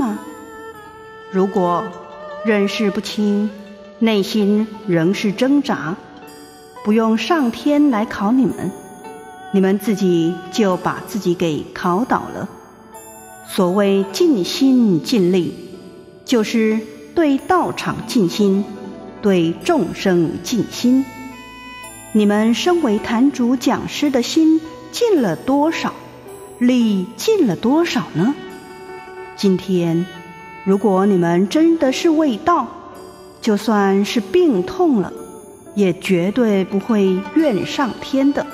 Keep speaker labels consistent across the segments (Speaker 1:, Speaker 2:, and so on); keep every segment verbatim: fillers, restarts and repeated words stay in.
Speaker 1: 吗？如果认识不清，内心仍是挣扎，不用上天来考你们，你们自己就把自己给考倒了。所谓尽心尽力，就是对道场尽心，对众生尽心。你们身为坛主讲师的心尽了多少，力尽了多少呢？今天如果你们真的是为道，就算是病痛了，也绝对不会怨上天的。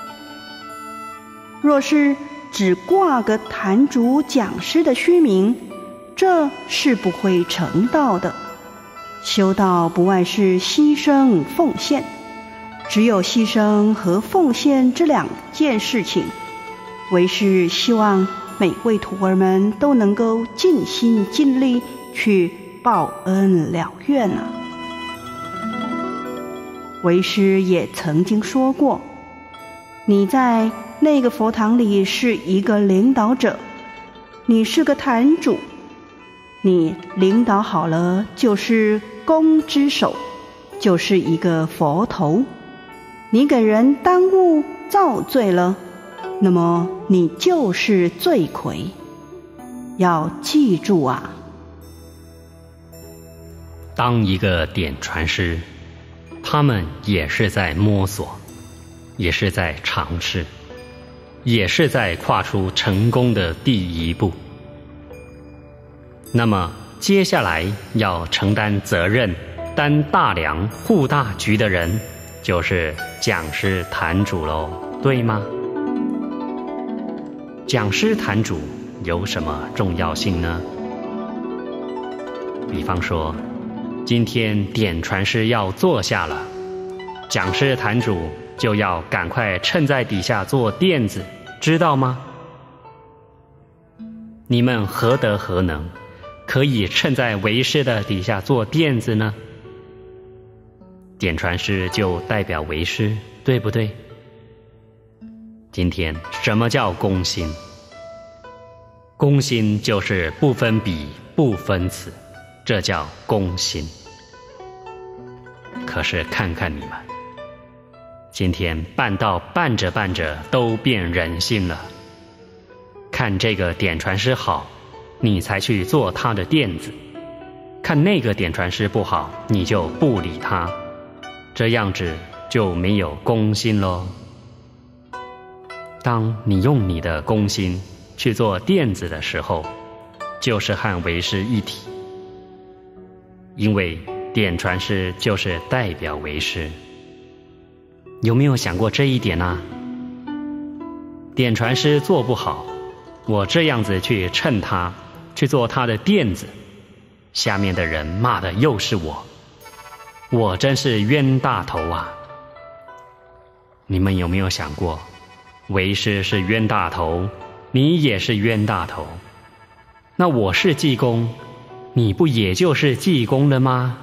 Speaker 1: 若是只挂个坛主讲师的虚名，这是不会成道的。修道不外是牺牲奉献，只有牺牲和奉献这两件事情，为师希望每位徒儿们都能够尽心尽力去报恩了愿啊。为师也曾经说过，你在那个佛堂里是一个领导者，你是个坛主，你领导好了就是弓之手，就是一个佛头。你给人耽误造罪了，那么你就是罪魁。要记住啊，
Speaker 2: 当一个点传师，他们也是在摸索，也是在尝试，也是在跨出成功的第一步。那么接下来要承担责任、担大梁、护大局的人，就是讲师坛主喽，对吗？讲师坛主有什么重要性呢？比方说，今天点传师要坐下了，讲师坛主就要赶快趁在底下做垫子，知道吗？你们何德何能，可以趁在为师的底下做垫子呢？点传师就代表为师，对不对？今天什么叫公心？公心就是不分彼不分此，这叫公心。可是看看你们，今天办道办着办着都变人心了，看这个点传师好，你才去做他的垫子，看那个点传师不好，你就不理他，这样子就没有公心咯。当你用你的公心去做垫子的时候，就是和为师一体，因为点传师就是代表为师。有没有想过这一点啊？点传师做不好，我这样子去衬他，去做他的垫子，下面的人骂的又是我，我真是冤大头啊！你们有没有想过，为师是冤大头，你也是冤大头，那我是济公，你不也就是济公了吗？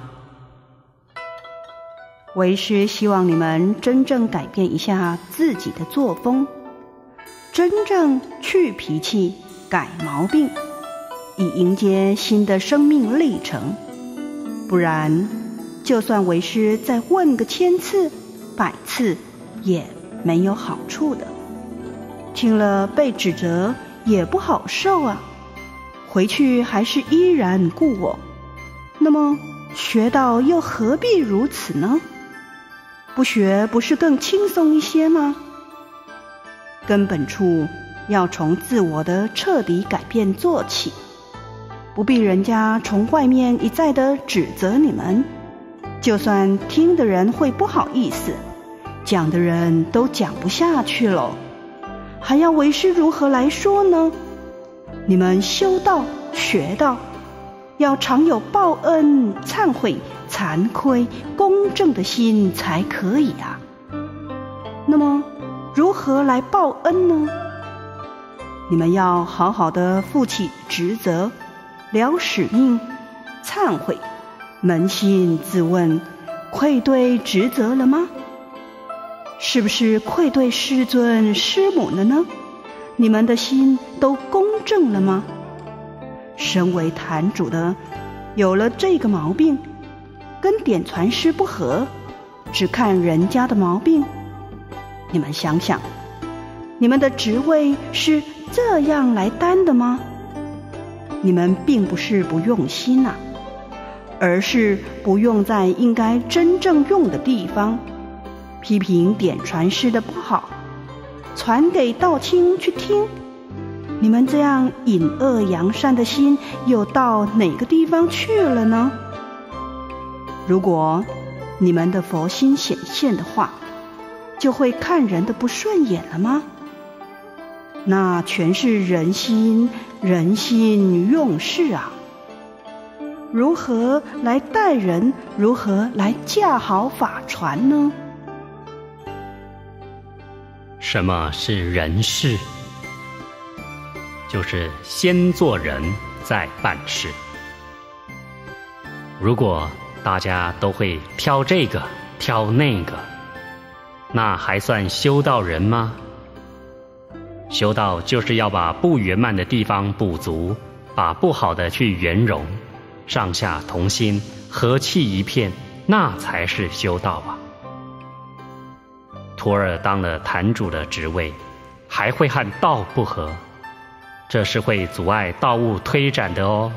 Speaker 1: 为师希望你们真正改变一下自己的作风，真正去脾气，改毛病，以迎接新的生命历程。不然，就算为师再问个千次、百次，也没有好处的。听了被指责也不好受啊，回去还是依然故我。那么学道又何必如此呢？不学不是更轻松一些吗？根本处要从自我的彻底改变做起，不必人家从外面一再的指责你们，就算听的人会不好意思，讲的人都讲不下去了，还要为师如何来说呢？你们修道学道，要常有报恩、忏悔、惭愧、公正的心才可以啊。那么如何来报恩呢？你们要好好的负起职责，了使命，忏悔，扪心自问，愧对职责了吗？是不是愧对师尊师母了呢？你们的心都公正了吗？ 身为坛主的，有了这个毛病，跟点传师不合，只看人家的毛病。你们想想，你们的职位是这样来担的吗？你们并不是不用心啊，而是不用在应该真正用的地方，批评点传师的不好，传给道清去听。你们这样隐恶扬善的心又到哪个地方去了呢？如果你们的佛心显现的话，就会看人的不顺眼了吗？那全是人心，人心用事啊！如何来待人？如何来架好法传呢？
Speaker 2: 什么是人事？就是先做人，再办事。如果大家都会挑这个挑那个，那还算修道人吗？修道就是要把不圆满的地方补足，把不好的去圆融，上下同心，和气一片，那才是修道啊。徒儿当了坛主的职位，还会和道不合，这是会阻碍道务推展的哦。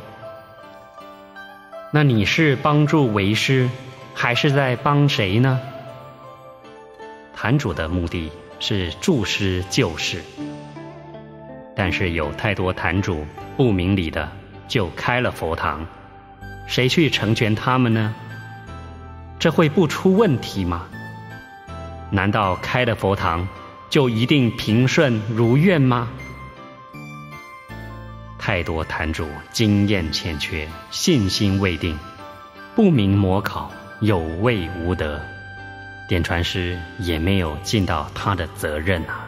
Speaker 2: 那你是帮助为师，还是在帮谁呢？坛主的目的是助师救世，但是有太多坛主不明理的就开了佛堂，谁去成全他们呢？这会不出问题吗？难道开了佛堂就一定平顺如愿吗？太多坛主经验欠缺，信心未定，不明模考，有位无德，点传师也没有尽到他的责任啊。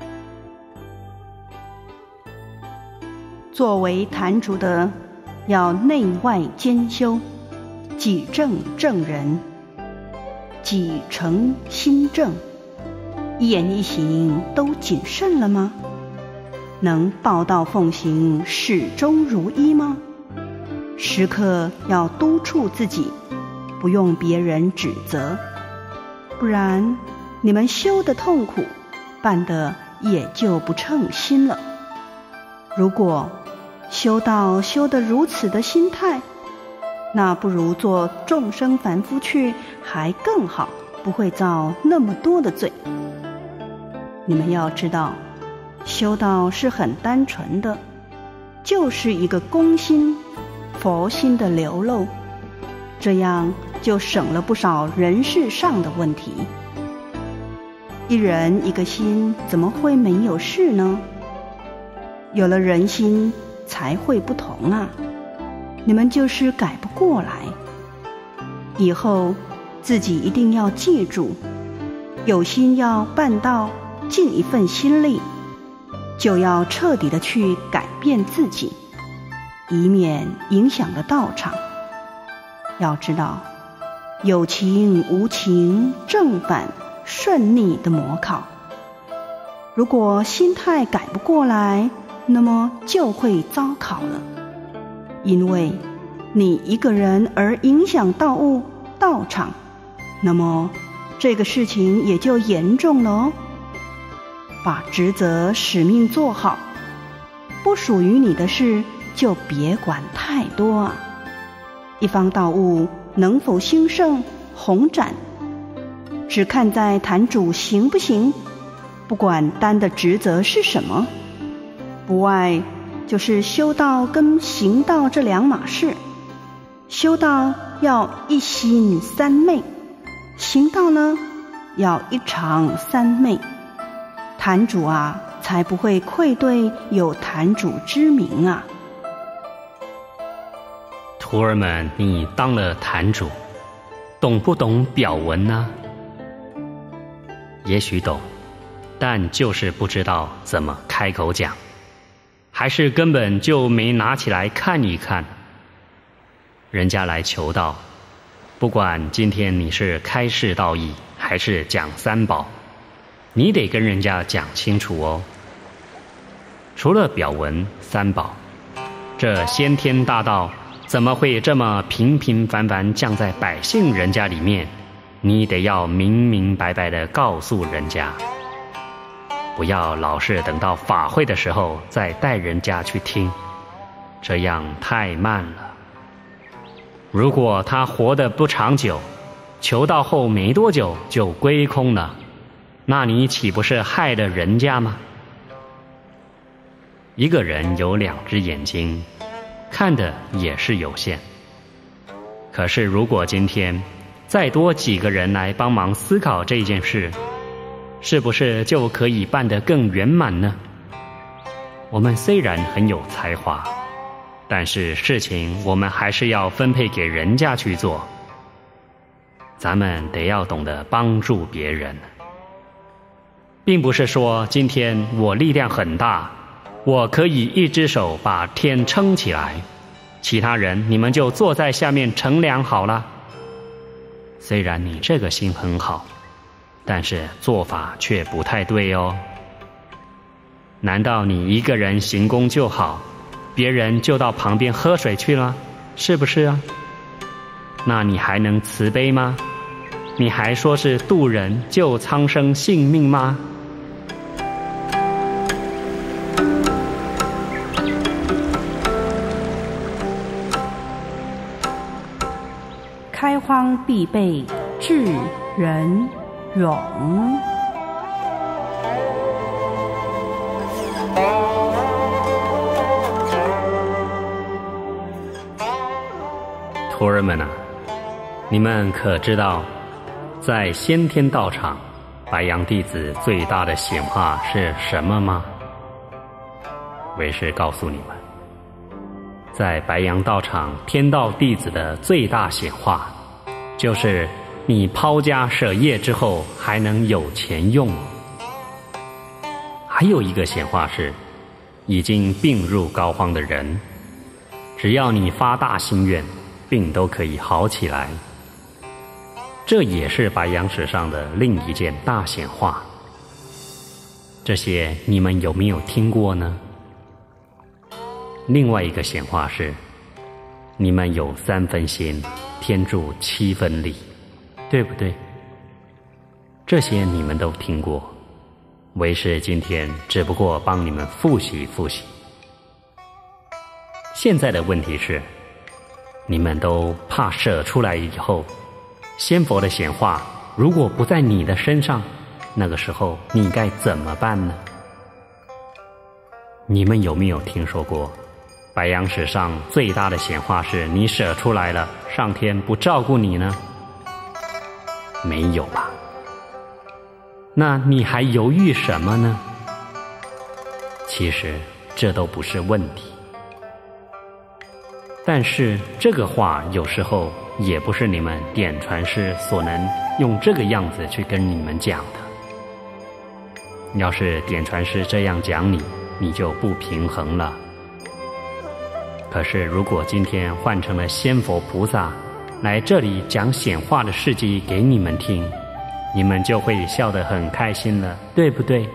Speaker 1: 作为坛主的，要内外兼修，己正正人，己诚心正，一言一行都谨慎了吗？能报道奉行，始终如一吗？时刻要督促自己，不用别人指责，不然你们修的痛苦，办的也就不称心了。如果修道修得如此的心态，那不如做众生凡夫去，还更好，不会造那么多的罪。你们要知道，修道是很单纯的，就是一个公心、佛心的流露，这样就省了不少人事上的问题。一人一个心，怎么会没有事呢？有了人心，才会不同啊！你们就是改不过来。以后自己一定要记住，有心要办道，尽一份心力，就要彻底的去改变自己，以免影响了道场。要知道，有情无情，正反顺逆的模考，如果心态改不过来，那么就会遭考了。因为你一个人而影响道务道场，那么这个事情也就严重了哦。把职责使命做好，不属于你的事就别管太多啊。一方道务能否兴盛宏展，只看在坛主行不行，不管担的职责是什么，不外就是修道跟行道这两码事。修道要一心三昧，行道呢要一常三昧。坛主啊，才不会愧对有坛主之名啊。
Speaker 2: 徒儿们，你当了坛主，懂不懂表文呢？也许懂，但就是不知道怎么开口讲，还是根本就没拿起来看一看。人家来求道，不管今天你是开示道义还是讲三宝，你得跟人家讲清楚哦。除了表文三宝， 这先天大道怎么会这么平平凡凡降在百姓人家里面？你得要明明白白地告诉人家，不要老是等到法会的时候再带人家去听，这样太慢了。如果他活得不长久，求道后没多久就归空了，那你岂不是害了人家吗？一个人有两只眼睛，看的也是有限。可是如果今天再多几个人来帮忙思考这件事，是不是就可以办得更圆满呢？我们虽然很有才华，但是事情我们还是要分配给人家去做。咱们得要懂得帮助别人，并不是说今天我力量很大，我可以一只手把天撑起来，其他人你们就坐在下面乘凉好了。虽然你这个心很好，但是做法却不太对哦。难道你一个人行功就好，别人就到旁边喝水去了，是不是啊？那你还能慈悲吗？你还说是渡人救苍生性命吗？
Speaker 1: 开荒必备智仁勇。
Speaker 2: 徒儿们啊，你们可知道，在先天道场，白羊弟子最大的显化是什么吗？为师告诉你们，在白羊道场天道弟子的最大显化，就是你抛家舍业之后还能有钱用。还有一个显化是，已经病入膏肓的人，只要你发大心愿，病都可以好起来。这也是白羊史上的另一件大显化。这些你们有没有听过呢？另外一个显化是，你们有三分心，天助七分力，对不对？这些你们都听过，为师今天只不过帮你们复习复习。现在的问题是，你们都怕舍出来以后，仙佛的显化如果不在你的身上，那个时候你该怎么办呢？你们有没有听说过白羊史上最大的显化是你舍出来了，上天不照顾你呢？没有吧？那你还犹豫什么呢？其实这都不是问题。但是这个话有时候也不是你们点传师所能用这个样子去跟你们讲的。要是点传师这样讲你，你就不平衡了。可是如果今天换成了仙佛菩萨来这里讲显化的事迹给你们听，你们就会笑得很开心了，对不对？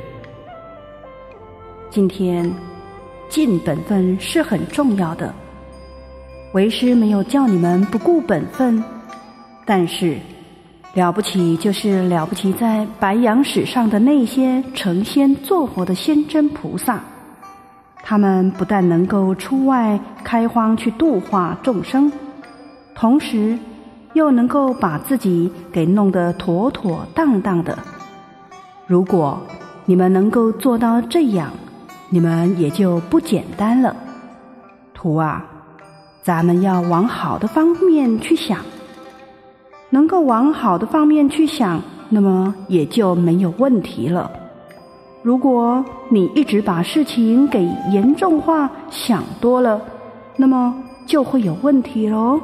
Speaker 1: 今天尽本分是很重要的，为师没有叫你们不顾本分，但是了不起就是了不起在白羊史上的那些成仙作佛的仙真菩萨，他们不但能够出外开荒去度化众生，同时又能够把自己给弄得妥妥当当的。如果你们能够做到这样，你们也就不简单了。徒啊，咱们要往好的方面去想，能够往好的方面去想，那么也就没有问题了。如果你一直把事情给严重化，想多了，那么就会有问题咯。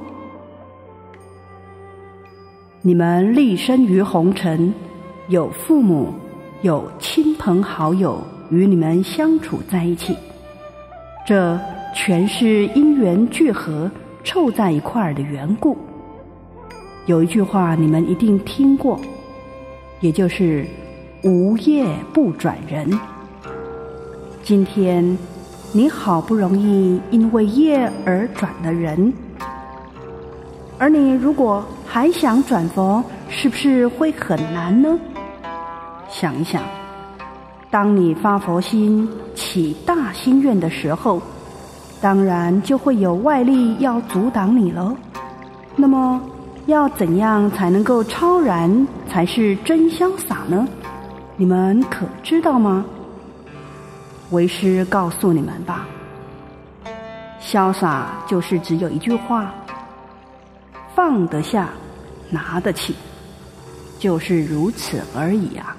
Speaker 1: 你们立身于红尘，有父母，有亲朋好友与你们相处在一起，这全是因缘聚合凑在一块儿的缘故。有一句话你们一定听过，也就是无业不转人。今天你好不容易因为业而转了人，而你如果还想转佛，是不是会很难呢？想一想，当你发佛心、起大心愿的时候，当然就会有外力要阻挡你了。那么要怎样才能够超然，才是真潇洒呢？你们可知道吗？为师告诉你们吧，潇洒就是只有一句话：放得下，拿得起，就是如此而已啊。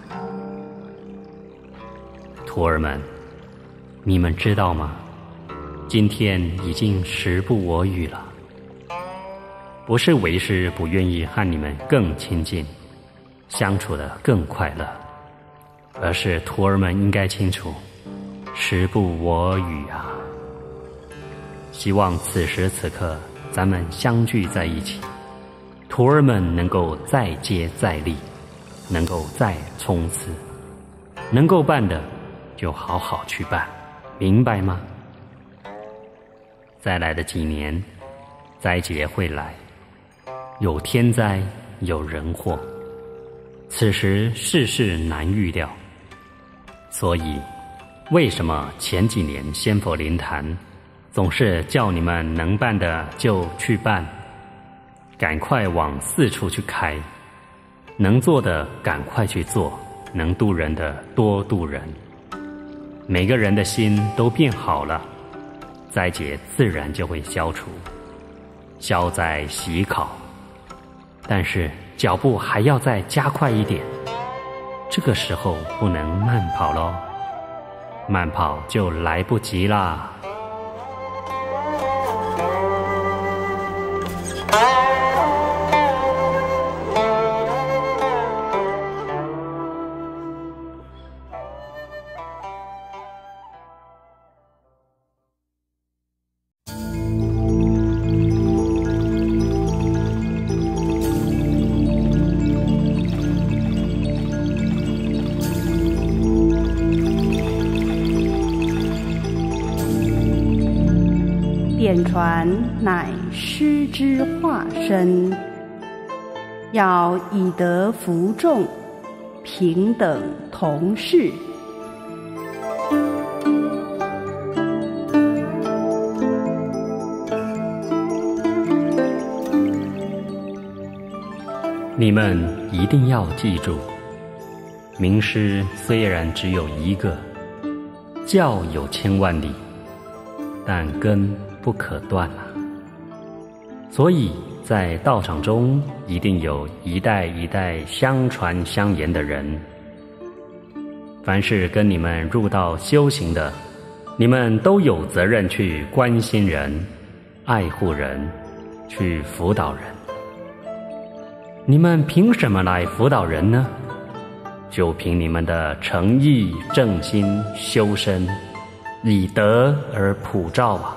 Speaker 2: 徒儿们，你们知道吗？今天已经时不我与了。不是为师不愿意和你们更亲近，相处得更快乐，而是徒儿们应该清楚，时不我与啊。希望此时此刻咱们相聚在一起，徒儿们能够再接再厉，能够再冲刺，能够办的就好好去办，明白吗？再来的几年，灾劫会来，有天灾，有人祸，此时世事难预料。所以为什么前几年仙佛灵坛总是叫你们能办的就去办，赶快往四处去开，能做的赶快去做，能度人的多度人，每个人的心都变好了，灾劫自然就会消除，消灾息考。但是脚步还要再加快一点，这个时候不能慢跑咯，慢跑就来不及啦。
Speaker 1: 点传乃师之化身，要以德服众，平等同事。
Speaker 2: 你们一定要记住，名师虽然只有一个，教有千万里，但根不可断啊。所以在道场中一定有一代一代相传相言的人。凡是跟你们入道修行的，你们都有责任去关心人、爱护人、去辅导人。你们凭什么来辅导人呢？就凭你们的诚意正心修身，以德而普照啊。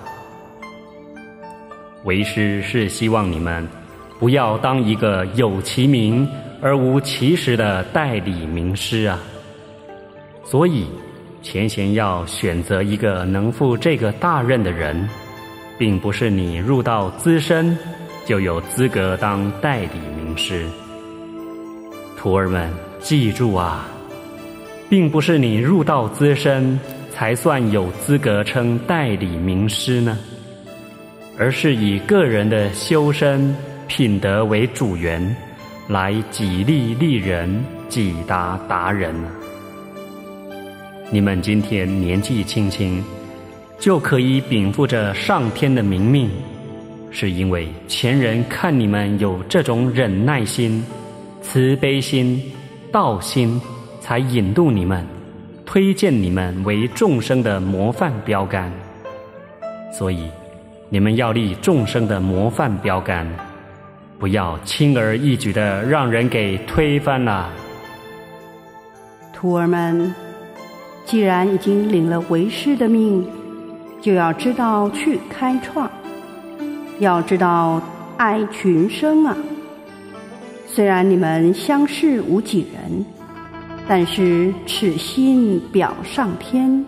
Speaker 2: 为师是希望你们不要当一个有其名而无其实的代理名师啊。所以前贤要选择一个能负这个大任的人，并不是你入道资深就有资格当代理名师。徒儿们记住啊，并不是你入道资深才算有资格称代理名师呢，而是以个人的修身品德为主源，来己利利人，己达达人啊。你们今天年纪轻轻，就可以禀赋着上天的明命，是因为前人看你们有这种忍耐心、慈悲心、道心，才引渡你们，推荐你们为众生的模范标杆。所以你们要立众生的模范标杆，不要轻而易举地让人给推翻了。
Speaker 1: 徒儿们，既然已经领了为师的命，就要知道去开创，要知道爱群生啊。虽然你们相视无几人，但是此心表上天，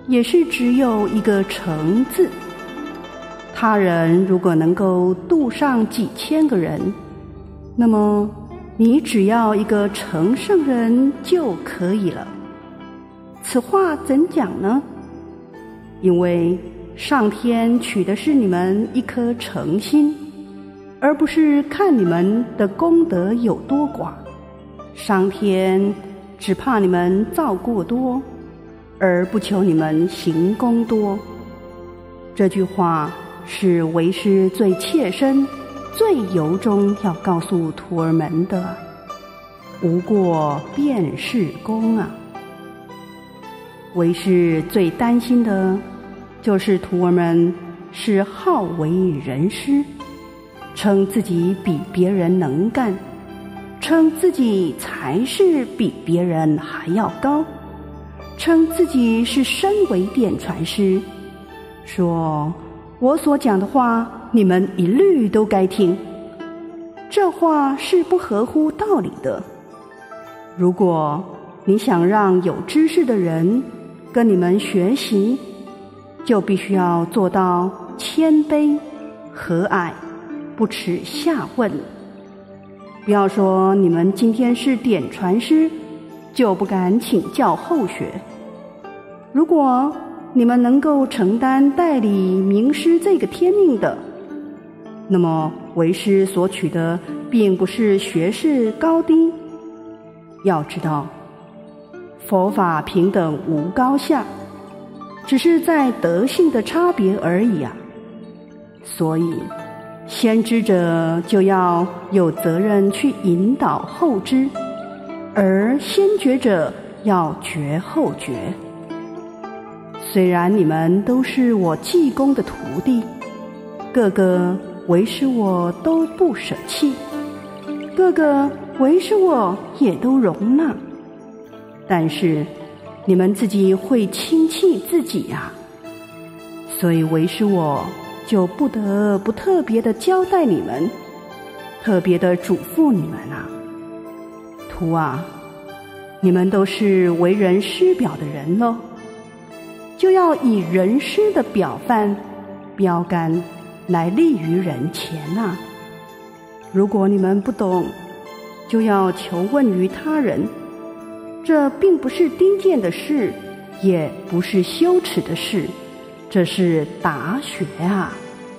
Speaker 1: 也是只有一个诚字。他人如果能够度上几千个人，那么你只要一个诚圣人就可以了。此话怎讲呢？因为上天取的是你们一颗诚心，而不是看你们的功德有多寡。上天只怕你们造过多，而不求你们行功多。这句话是为师最切身、最由衷要告诉徒儿们的。无过便是功啊！为师最担心的，就是徒儿们是好为人师，称自己比别人能干，称自己才是比别人还要高，称自己是身为点传师，说我所讲的话你们一律都该听。这话是不合乎道理的。如果你想让有知识的人跟你们学习，就必须要做到谦卑、和蔼、不耻下问。不要说你们今天是点传师，就不敢请教后学。如果你们能够承担代理名师这个天命的，那么为师所取的并不是学识高低。要知道，佛法平等无高下，只是在德性的差别而已啊。所以先知者就要有责任去引导后知，而先觉者要觉后觉。虽然你们都是我济公的徒弟，个个为师我都不舍弃，个个为师我也都容纳，但是你们自己会轻弃自己呀、啊，所以为师我就不得不特别的交代你们，特别的嘱咐你们啊，徒啊，你们都是为人师表的人喽，就要以人师的表范标杆来立于人前啊。如果你们不懂，就要求问于他人，这并不是低贱的事，也不是羞耻的事，这是达学啊。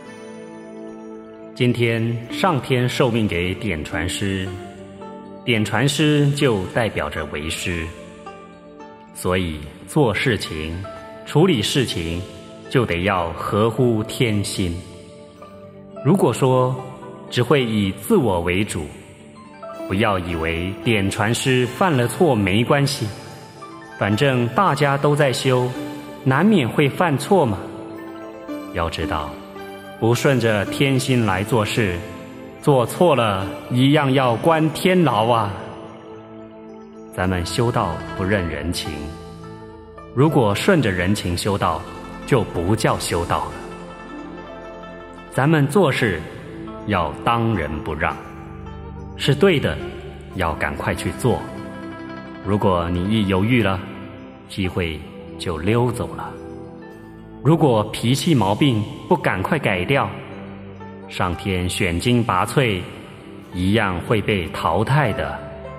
Speaker 2: 今天上天受命给点传师，点传师就代表着为师，所以做事情、处理事情就得要合乎天心。如果说只会以自我为主，不要以为点传师犯了错没关系，反正大家都在修，难免会犯错嘛。要知道，不顺着天心来做事，做错了一样要关天牢啊。咱们修道不认人情，如果顺着人情修道，就不叫修道了。咱们做事要当仁不让，是对的，要赶快去做。如果你一犹豫了，机会就溜走了。如果脾气毛病不赶快改掉，上天选精拔萃，一样会被淘汰的。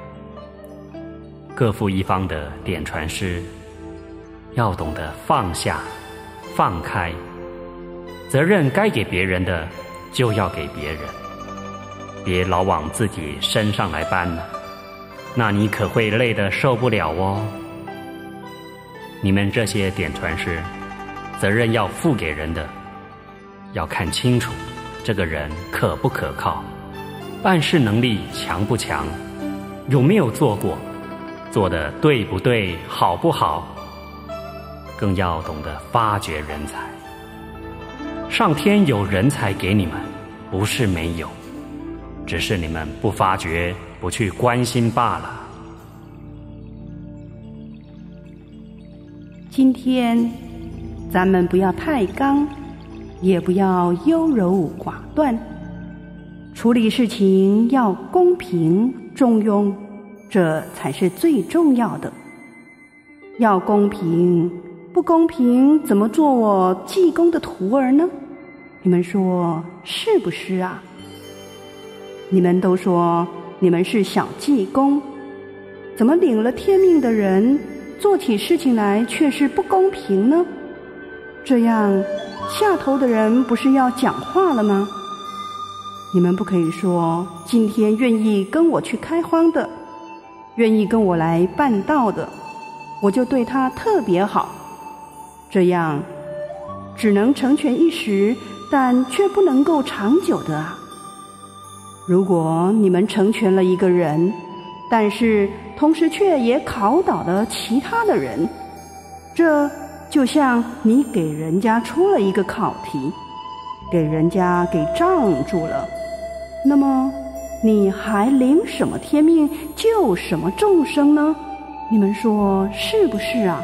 Speaker 2: 各负一方的点传师，要懂得放下、放开，责任该给别人的就要给别人，别老往自己身上来搬了，那你可会累得受不了哦。你们这些点传师，责任要负给人的，要看清楚这个人可不可靠，办事能力强不强，有没有做过，做得对不对，好不好，更要懂得发掘人才。上天有人才给你们，不是没有，只是你们不发掘，不去关心罢了。
Speaker 1: 今天咱们不要太刚，也不要优柔寡断，处理事情要公平中庸，这才是最重要的。要公平， 不公平怎么做我济公的徒儿呢？你们说是不是啊？你们都说你们是小济公，怎么领了天命的人做起事情来却是不公平呢？这样下头的人不是要讲话了吗？你们不可以说今天愿意跟我去开荒的，愿意跟我来办道的，我就对他特别好，这样只能成全一时，但却不能够长久的啊。如果你们成全了一个人，但是同时却也考倒了其他的人，这就像你给人家出了一个考题，给人家给障住了，那么你还领什么天命救什么众生呢？你们说是不是啊？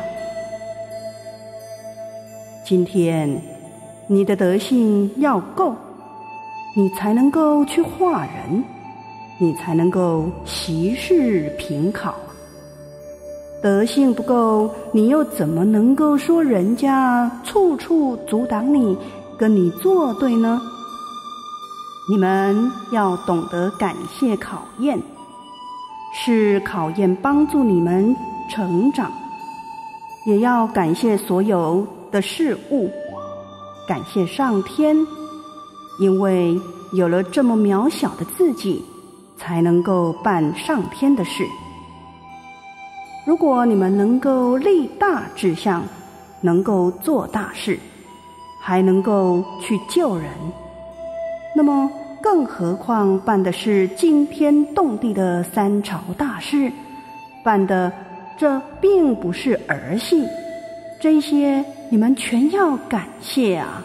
Speaker 1: 今天你的德性要够，你才能够去化人，你才能够息事平考。德性不够，你又怎么能够说人家处处阻挡你，跟你作对呢？你们要懂得感谢考验，是考验帮助你们成长，也要感谢所有的事物，感谢上天，因为有了这么渺小的自己，才能够办上天的事。如果你们能够立大志向，能够做大事，还能够去救人，那么更何况办的是惊天动地的三朝大事，办的这并不是儿戏，这些你们全要感谢啊。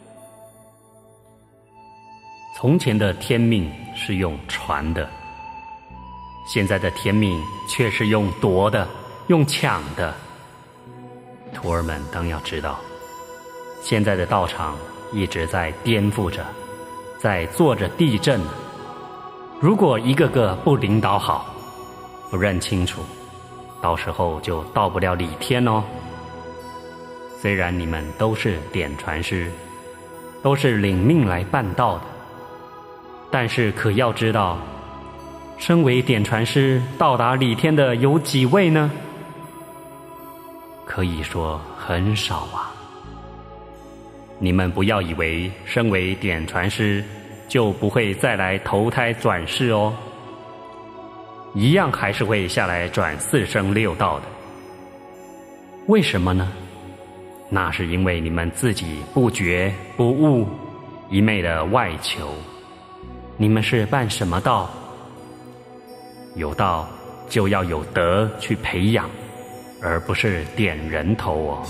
Speaker 2: 从前的天命是用传的，现在的天命却是用夺的，用抢的。徒儿们当要知道，现在的道场一直在颠覆着，在做着地震。如果一个个不领导好，不认清楚，到时候就到不了理天哦。虽然你们都是点传师，都是领命来办道的，但是可要知道，身为点传师到达理天的有几位呢？可以说很少啊。你们不要以为身为点传师就不会再来投胎转世哦，一样还是会下来转四生六道的。为什么呢？那是因为你们自己不觉不悟，一昧的外求。你们是办什么道？有道就要有德去培养，而不是点人头哦。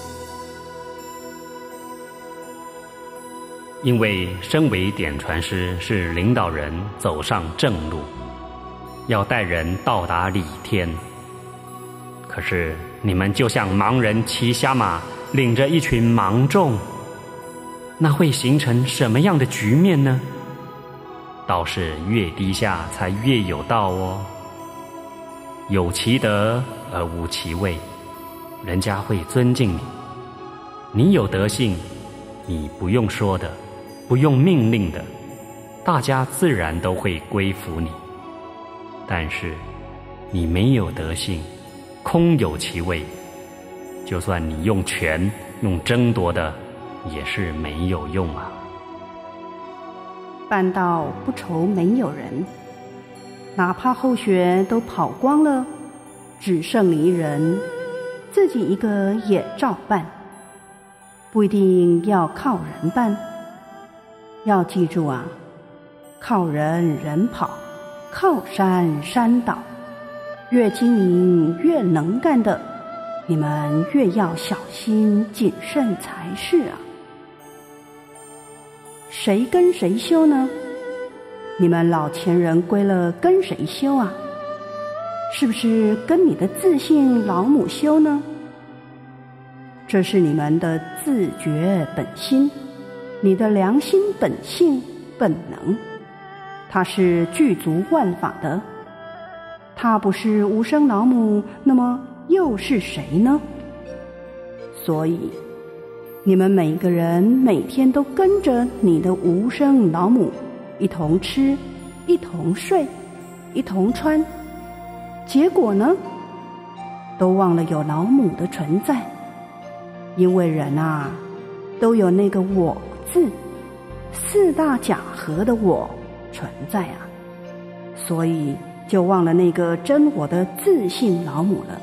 Speaker 2: 因为身为点传师是领导人走上正路，要带人到达理天。可是你们就像盲人骑瞎马，领着一群盲众，那会形成什么样的局面呢？道是越低下才越有道哦。有其德而无其位，人家会尊敬你。你有德性，你不用说的，不用命令的，大家自然都会归服你。但是你没有德性，空有其位，就算你用权用争夺的，也是没有用啊。
Speaker 1: 办道不愁没有人，哪怕后学都跑光了，只剩你一人，自己一个也照办，不一定要靠人办。要记住啊，靠人人跑，靠山山倒。越精明越能干的，你们越要小心谨慎才是啊。谁跟谁修呢？你们老前人归了跟谁修啊？是不是跟你的自性老母修呢？这是你们的自觉本心，你的良心本性本能，它是具足万法的。它不是无生老母，那么又是谁呢？ 所以你们每个人每天都跟着你的无生老母一同吃，一同睡，一同穿，结果呢，都忘了有老母的存在。因为人啊，都有那个我字，四大假合的我存在啊，所以就忘了那个真我的自性老母了。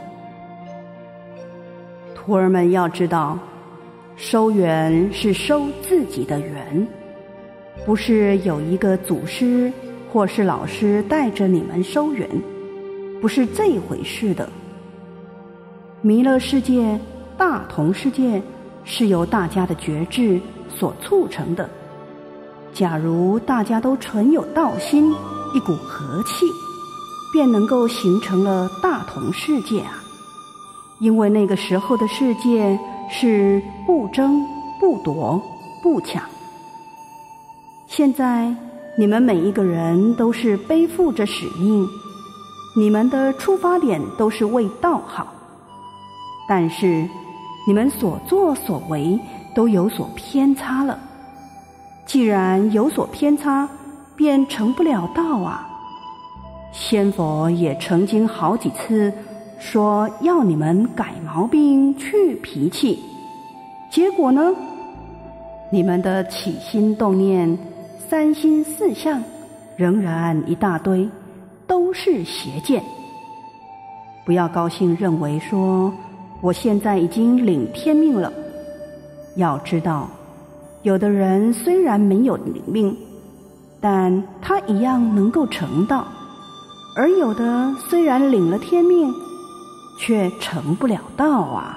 Speaker 1: 徒儿们要知道，收缘是收自己的缘，不是有一个祖师或是老师带着你们收缘，不是这回事的。弥勒世界、大同世界是由大家的觉智所促成的。假如大家都存有道心，一股和气，便能够形成了大同世界啊。因为那个时候的世界是不争、不夺、不抢。现在你们每一个人都是背负着使命，你们的出发点都是为道好，但是你们所作所为都有所偏差了。既然有所偏差，便成不了道啊。仙佛也曾经好几次说要你们改毛病、去脾气，结果呢，你们的起心动念、三心四相仍然一大堆，都是邪见。不要高兴认为说我现在已经领天命了，要知道有的人虽然没有领命，但他一样能够成道，而有的虽然领了天命，却成不了道啊。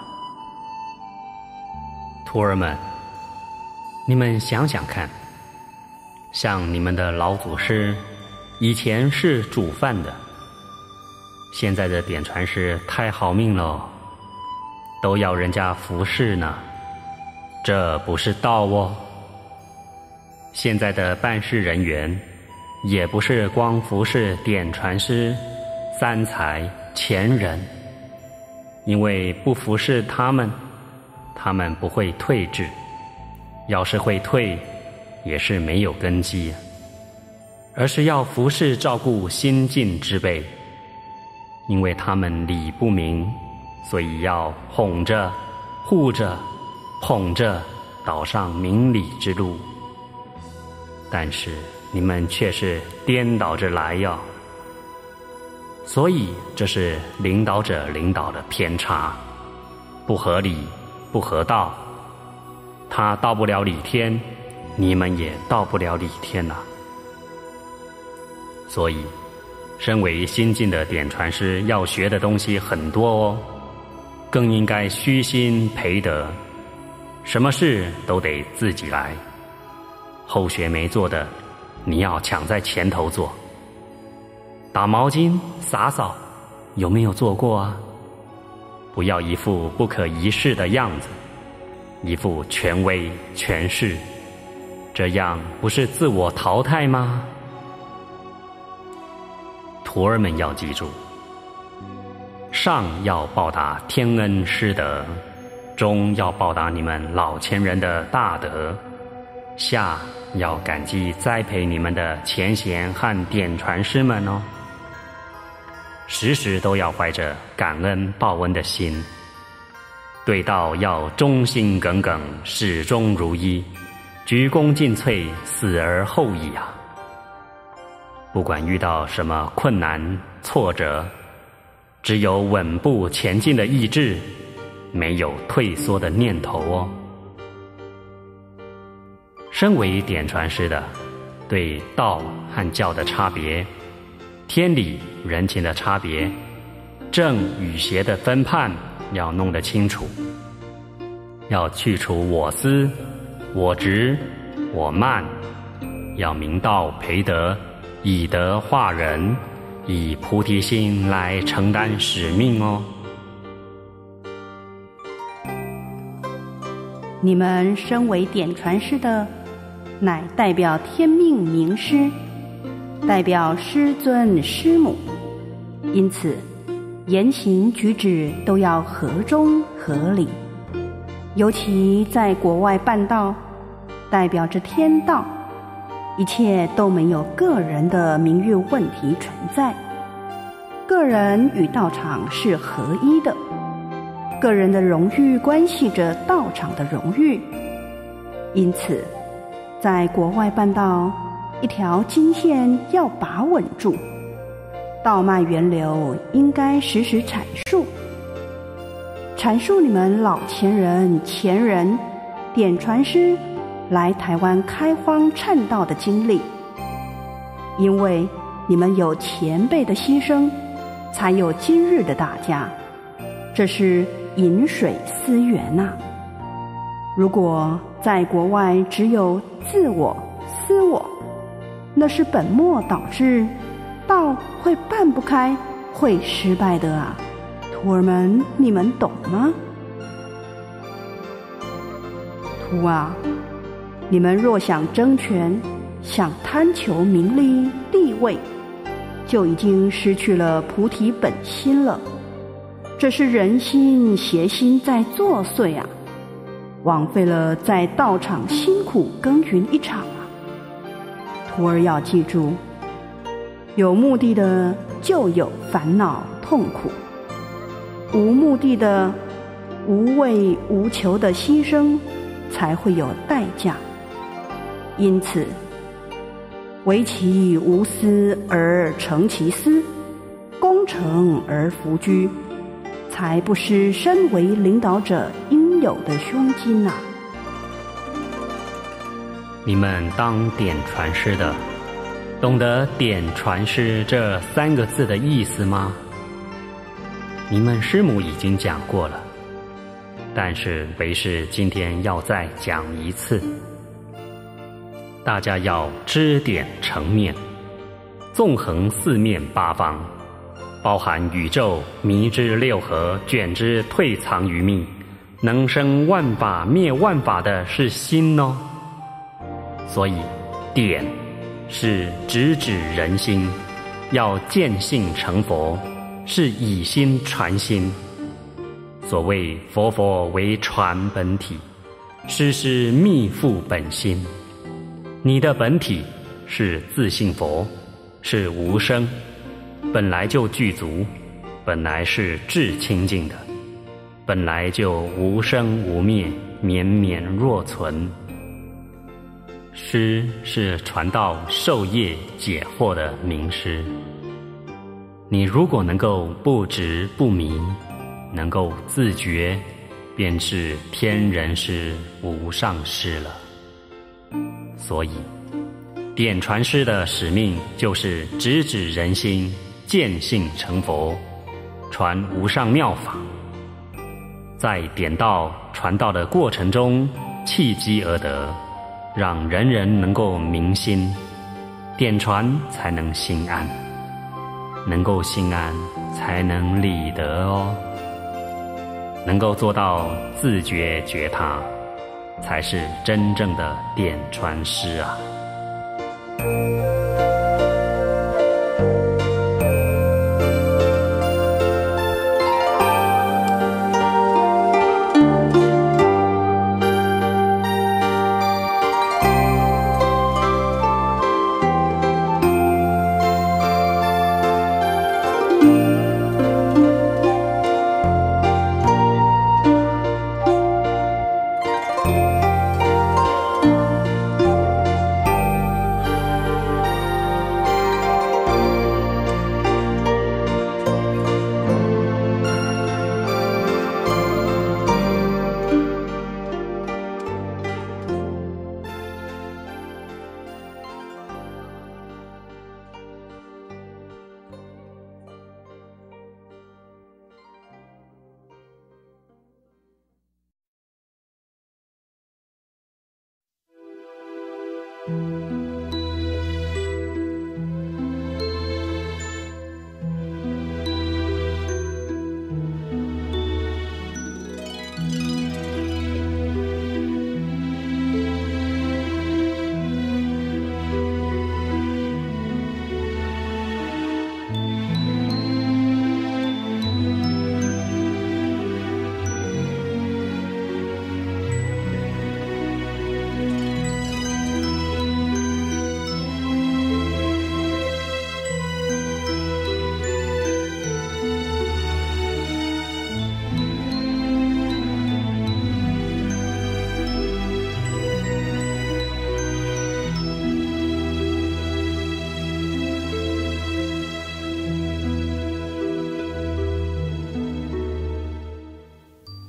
Speaker 2: 徒儿们，你们想想看，像你们的老祖师以前是煮饭的，现在的点传师太好命了，都要人家服侍呢，这不是道哦。现在的办事人员也不是光服侍点传师、三才、前人，因为不服侍他们，他们不会退志，要是会退，也是没有根基，而是要服侍照顾新进之辈，因为他们理不明，所以要哄着、护着、捧着，导上明理之路。但是你们却是颠倒着来哟，所以这是领导者领导的偏差，不合理，不合道。他到不了理天，你们也到不了理天了。所以身为新进的点传师，要学的东西很多哦，更应该虚心培德，什么事都得自己来，后学没做的，你要抢在前头做。打毛巾、洒扫，有没有做过啊？不要一副不可一世的样子，一副权威权势，这样不是自我淘汰吗？徒儿们要记住，上要报答天恩师德，中要报答你们老前人的大德，下要感激栽培你们的前贤和点传师们哦。时时都要怀着感恩报恩的心，对道要忠心耿耿，始终如一，鞠躬尽瘁，死而后已啊！不管遇到什么困难挫折，只有稳步前进的意志，没有退缩的念头哦。身为点传师的，对道和教的差别，天理人情的差别，正与邪的分判要弄得清楚，要去除我思、我执、我慢，要明道培德，以德化人，以菩提心来承担使命哦。
Speaker 1: 你们身为点传师的，乃代表天命名师，代表师尊师母，因此言行举止都要合中合理， 尤其在国外办道，代表着天道，一切都没有个人的名誉问题存在，个人与道场是合一的，个人的荣誉关系着道场的荣誉。因此在国外办道，一条经线要把稳住，道脉源流应该时时阐述，阐述你们老前人、前人、点传师来台湾开荒忏道的经历。因为你们有前辈的牺牲，才有今日的大家，这是饮水思源啊。如果在国外只有自我、私我，那是本末倒置，道会办不开，会失败的啊。徒儿们，你们懂吗？徒啊，你们若想争权，想贪求名利地位，就已经失去了菩提本心了。这是人心邪心在作祟啊，枉费了在道场辛苦耕耘一场啊。徒儿要记住，有目的的就有烦恼痛苦，无目的的无畏无求的牺牲才会有代价。因此为其无私而成其私，功成而弗居，才不失身为领导者应有的胸襟啊。
Speaker 2: 你们当点传师的，懂得点传师这三个字的意思吗？你们师母已经讲过了，但是为师今天要再讲一次。大家要知点成面，纵横四面八方，包含宇宙迷之六合，卷之退藏于密，能生万法灭万法的是心哦。所以点是直指人心，要见性成佛，是以心传心。所谓佛佛为传本体，师师密付本心。你的本体是自性佛，是无生，本来就具足，本来是至清净的，本来就无生无灭，绵绵若存。师是传道授业解惑的名师，你如果能够不执不迷，能够自觉，便是天人师无上师了。所以点传师的使命就是直指人心，见性成佛，传无上妙法。在点道传道的过程中，契机而得，让人人能够明心，点传才能心安，能够心安才能理得哦。能够做到自觉觉他，才是真正的点传师啊。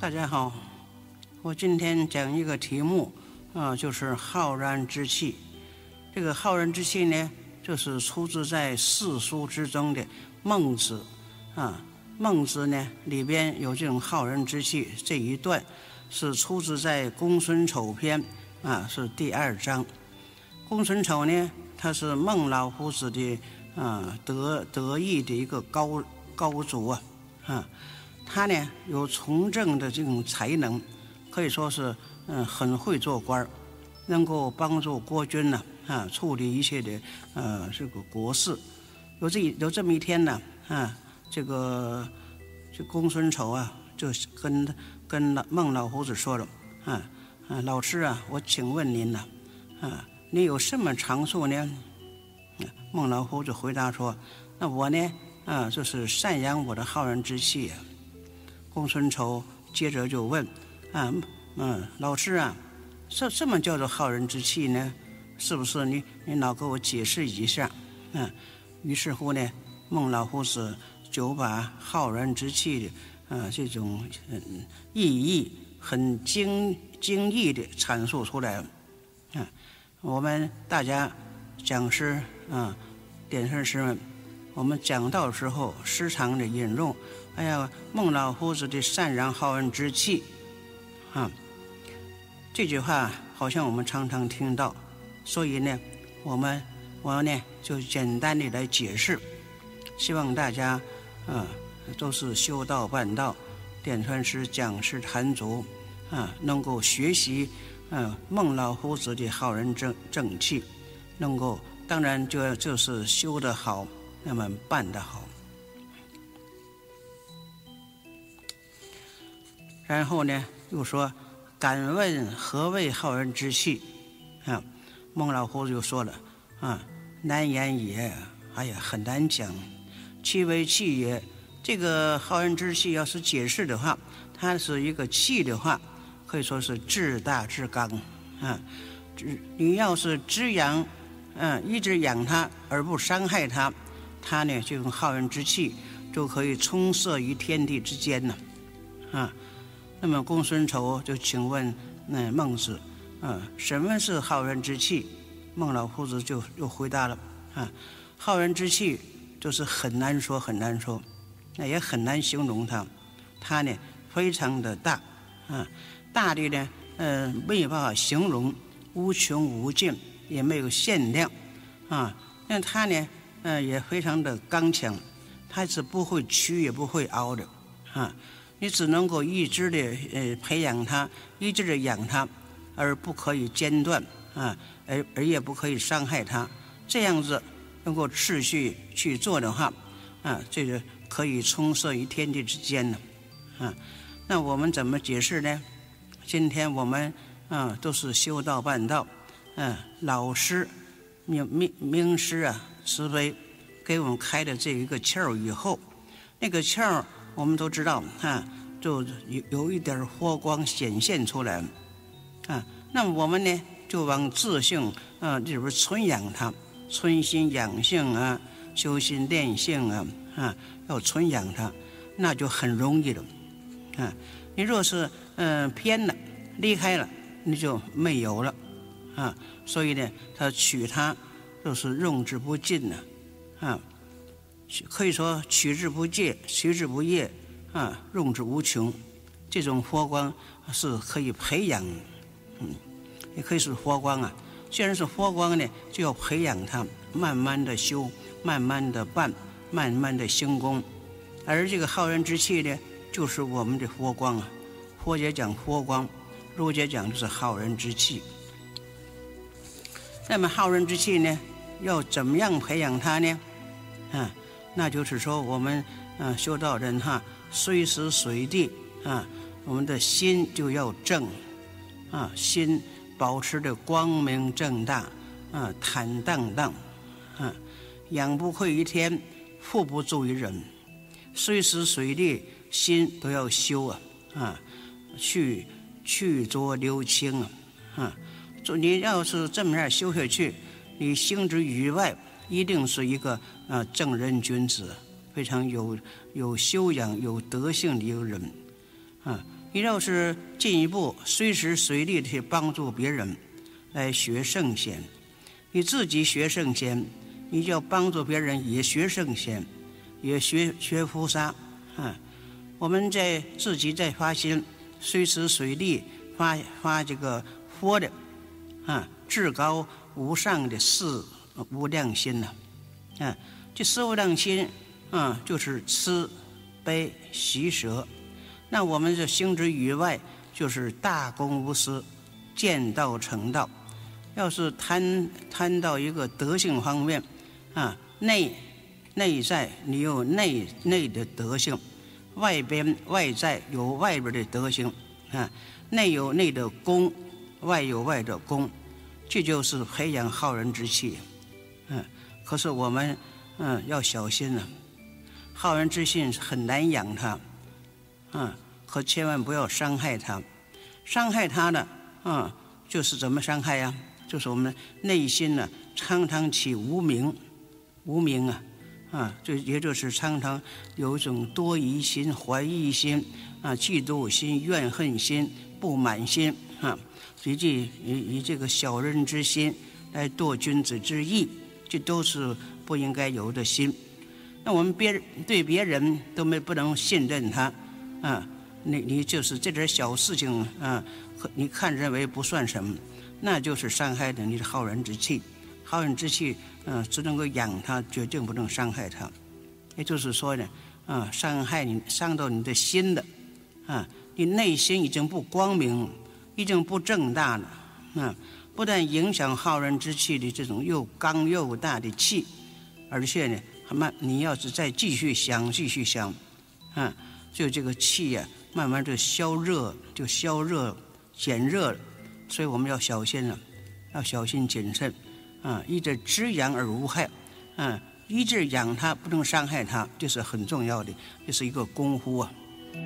Speaker 3: 大家好，我今天讲一个题目啊、呃，就是浩然之气。这个浩然之气呢，就是出自在四书之中的《孟子》啊，《孟子》呢里边有这种浩然之气这一段，是出自在《公孙丑篇》啊，是第二章。公孙丑呢，他是孟老夫子的啊得得意的一个高高祖啊啊。他呢有从政的这种才能，可以说是嗯很会做官，能够帮助国君呢啊处理一切的呃这个国事。有这有这么一天呢啊，这个这公孙丑啊就跟跟孟老夫子说了啊啊老师啊，我请问您呢啊，你有什么长处呢？孟老夫子回答说：那我呢啊就是赡养我的浩然之气啊。公孙丑接着就问：“啊，嗯，老师啊，这什么叫做浩然之气呢？是不是你你老给我解释一下？”嗯，于是乎呢，孟老夫子就把浩然之气的啊这种嗯意义很精精义的阐述出来了。啊，我们大家讲师啊，点上师们，我们讲道的时候时常的引用。哎呀，孟老夫子的赡养浩然之气，啊，这句话好像我们常常听到，所以呢，我们我呢就简单的来解释，希望大家啊都是修道办道，点传师、讲师、坛族啊，能够学习啊孟老夫子的浩然正正气，能够当然就要就是修得好，那么办得好。然后呢，又说：“敢问何谓浩然之气？”啊，孟老夫子又说了：“啊，难言也。哎呀，很难讲。气为气也。这个浩然之气，要是解释的话，它是一个气的话，可以说是至大至刚啊。你要是只养，嗯，一直养它而不伤害它，它呢，这种浩然之气就可以充塞于天地之间呢，啊。”那么公孙丑就请问那、嗯、孟子，啊，什么是浩然之气？孟老夫子就又回答了，啊，浩然之气就是很难说很难说，那也很难形容它，它呢非常的大，啊，大的呢，呃，没有办法形容，无穷无尽，也没有限量，啊，那它呢，呃，也非常的刚强，它是不会屈也不会凹的，啊。你只能够一直的呃培养它，一直的养它，而不可以间断啊，而而也不可以伤害它。这样子能够持续去做的话，啊，这个可以充塞于天地之间呢，啊，那我们怎么解释呢？今天我们啊都是修道办道，嗯、啊，老师名名名师啊慈悲给我们开的这一个窍以后，那个窍。我们都知道，啊，就有有一点火光显现出来，啊，那么我们呢，就往自性，啊，里边存养它，存心养性啊，修心炼性啊，啊，要存养它，那就很容易了，啊，你若是嗯、呃、偏了，离开了，你就没有了，啊，所以呢，他取它就是用之不尽呢，啊。可以说取之不竭，取之不竭，啊，用之无穷。这种佛光是可以培养，嗯，也可以是佛光啊。既然是佛光呢，就要培养它，慢慢的修，慢慢的办，慢慢的行功。而这个浩然之气呢，就是我们的佛光啊。佛家讲佛光，儒家讲就是浩然之气。那么浩然之气呢，要怎么样培养它呢？啊。那就是说，我们啊修道人哈，随时随地啊，我们的心就要正啊，心保持的光明正大啊，坦荡荡啊，仰不愧于天，俯不怍于人，随时随地心都要修啊啊，去去浊留清啊啊，你要是这么样修下去，你行之于外。一定是一个呃正人君子，非常有有修养、有德性的一个人，啊， 你要是进一步随时随地的去帮助别人来学圣贤，你自己学圣贤，你就要帮助别人也学圣贤，也学学菩萨啊。我们在自己在发心，随时随地发发这个佛的啊至高无上的四无量心呐、啊，啊，这四无量心啊，就是慈悲喜舍。那我们这行之于外，就是大公无私，见道成道。要是谈谈到一个德性方面啊，内内在你有内内的德性，外边外在有外边的德性啊，内有内的功，外有外的功，这就是培养好人之气。嗯，可是我们嗯要小心了、啊，好人之心很难养它。嗯，可千万不要伤害他，伤害他的，嗯，就是怎么伤害呀、啊？就是我们内心呢，常常起无明，无明啊，啊，这也就是常常有一种多疑心、怀疑心啊、嫉妒心、怨恨心、不满心啊，以及以以这个小人之心来堕君子之义，这都是不应该有的心。那我们别对别人都没不能信任他。啊，你你就是这点小事情啊，你看认为不算什么，那就是伤害的你的好人之气。好人之气，嗯、啊，只能够养他，决定不能伤害他。也就是说呢，啊，伤害你，伤到你的心的，啊，你内心已经不光明，已经不正大了，啊，不但影响好人之气的这种又刚又大的气，而且呢，慢你要是再继续想，继续想，啊。就这个气呀、啊，慢慢就消热，就消热减热了，所以我们要小心了，要小心谨慎啊！一直滋养而无害，啊，一直养它不能伤害它，这是很重要的，这是一个功夫啊。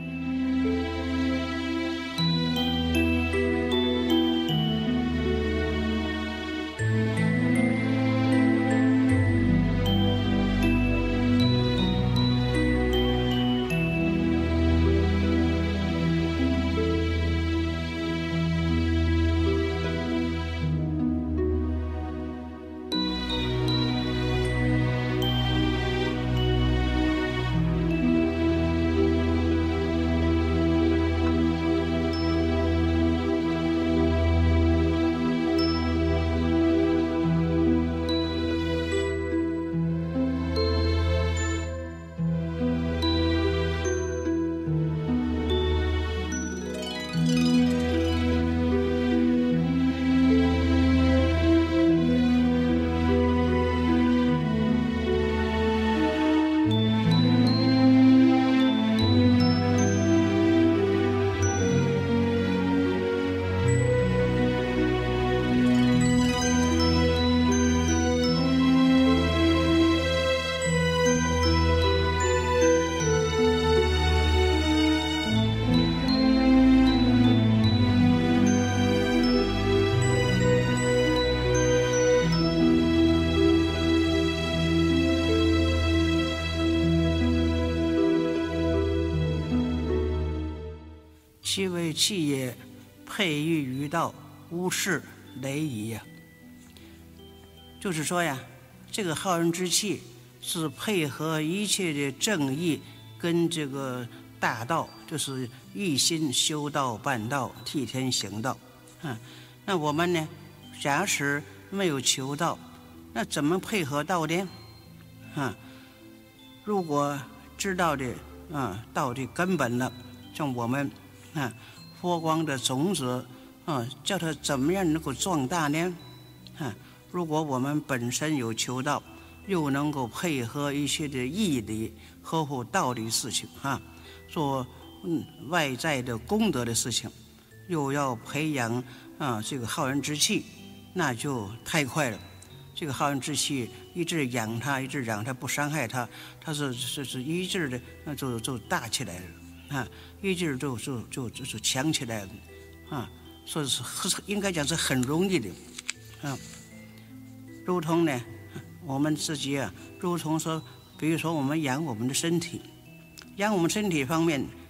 Speaker 3: 其为气也，配育于道，无事累矣呀。就是说呀，这个好人之气是配合一切的正义跟这个大道，就是一心修道办道，替天行道。嗯，那我们呢，假使没有求道，那怎么配合道呢？啊，如果知道的啊道的根本了，像我们。啊，佛光的种子啊，叫它怎么样能够壮大呢？啊，如果我们本身有求道，又能够配合一切的义理、呵护道理事情啊，做嗯外在的功德的事情，又要培养啊这个好人之气，那就太快了。这个好人之气一直养它，一直养它，不伤害它，它是是是一直的，那就就大起来了。啊，一直就就就就是强起来了，啊，所以是应该讲是很容易的，啊，如同呢，我们自己啊，如同说，比如说我们养我们的身体，养我们身体方面，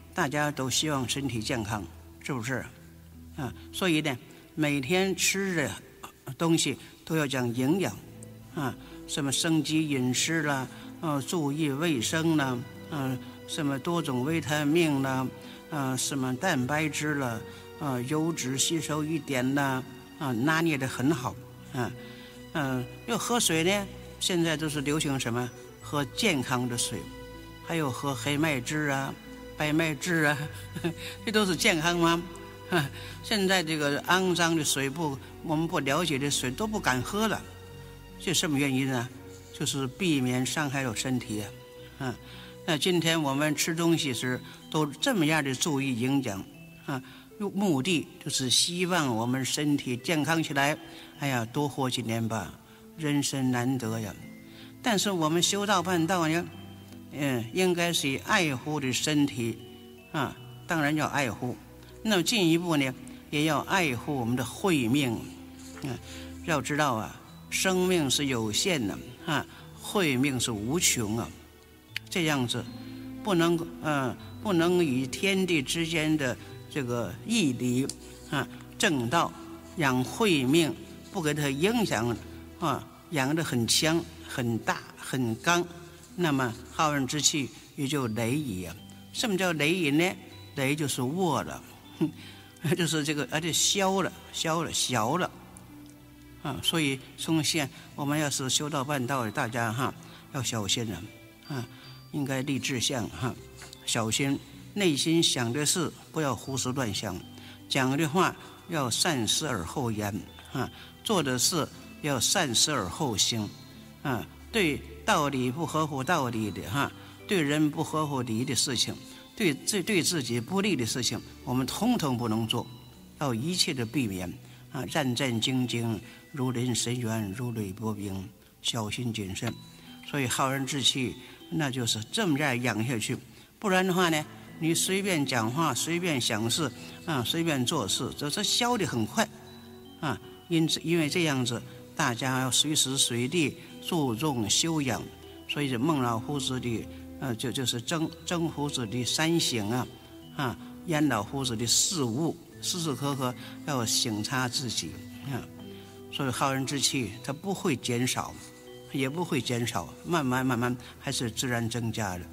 Speaker 3: 大家都希望身体健康，是不是？啊，所以呢，每天吃的东西都要讲营养，啊，什么生机饮食啦，呃，注意卫生啦，嗯、呃，什么多种维他命啦，啊、呃，什么蛋白质啦，啊、呃，油脂吸收一点啦，啊，拿捏得很好，啊，嗯、呃，要喝水呢，现在都是流行什么？喝健康的水，还有喝黑麦汁啊、白麦汁啊，这都是健康吗？现在这个肮脏的水不，我们不了解的水都不敢喝了，这什么原因呢？就是避免伤害到身体啊。啊，那今天我们吃东西时都这么样的注意营养啊，目的就是希望我们身体健康起来。哎呀，多活几年吧，人生难得呀。但是我们修道办道呢，嗯，应该是爱护的身体啊，当然要爱护。那么进一步呢，也要爱护我们的慧命。嗯，要知道啊，生命是有限的啊，慧命是无穷啊。这样子，不能嗯、呃，不能与天地之间的这个义理啊正道，养慧命，不给它影响啊，养得很强、很大、很刚，那么好人之气也就累矣啊。什么叫累矣呢？累就是卧了。就是这个，而且消了、消了、小了，啊，所以从现我们要是修道办道的，大家哈要小心了，啊，应该立志向哈，小心内心想的事不要胡思乱想，讲的话要善思而后言，啊，做的事要善思而后行，啊，对道理不合乎道理的哈，对人不合乎理的事情。对自对自己不利的事情，我们统统不能做，要一切的避免啊！战战兢兢，如临深渊，如履薄冰，小心谨慎。所以好人之气，那就是这么样养下去。不然的话呢，你随便讲话，随便想事啊，随便做事，这这消得很快啊。因此，因为这样子，大家要随时随地注重修养。所以，孟老夫子的。呃，就就是曾曾夫子的三省啊，啊，燕老夫子的四悟，时时刻刻要省察自己啊。所以好人之气，它不会减少，也不会减少，慢慢慢慢还是自然增加的。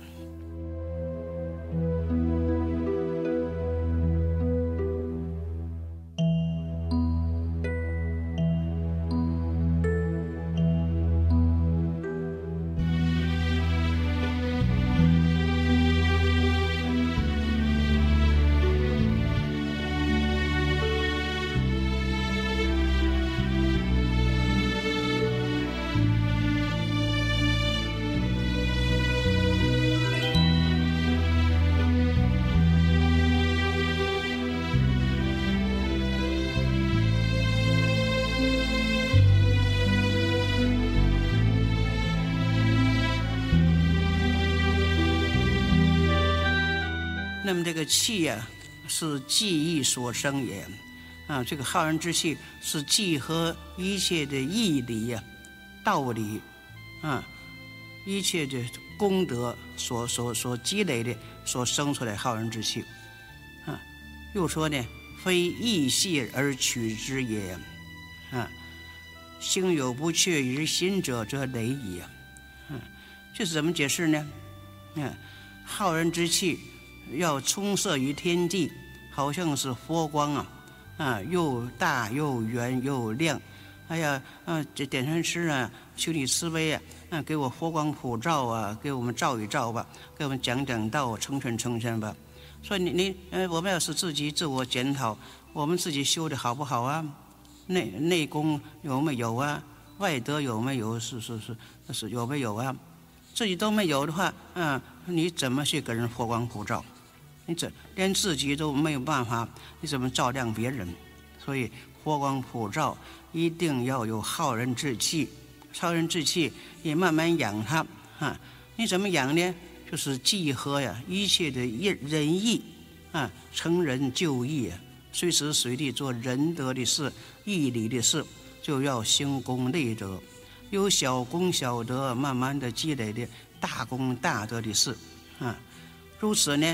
Speaker 3: 那么这个气呀、啊，是记忆所生也，啊，这个好人之气是集合一切的义理呀、啊、道理，啊，一切的功德所所所积累的，所生出来好人之气，啊，又说呢，非义气而取之也，啊，心有不确于心者，则累矣啊，嗯，这是怎么解释呢？嗯，好人之气。要充塞于天地，好像是佛光啊，啊，又大又圆又亮。哎呀，啊，这点山师啊，求你慈悲啊，啊，给我佛光普照啊，给我们照一照吧，给我们讲讲道，成全成全吧。所以你你，呃，我们要是自己自我检讨，我们自己修的好不好啊？内内功有没有啊？外德有没有？是是是是有没有啊？自己都没有的话，嗯，你怎么去给人佛光普照？你这连自己都没有办法，你怎么照亮别人？所以佛光普照一定要有好人之气，好人之气也慢慢养它啊。你怎么养呢？就是集合呀一切的仁义啊，成仁就义啊，随时随地做仁德的事、义理的事，就要兴功累德，有小功小德，慢慢的积累的大功大德的事啊。如此呢，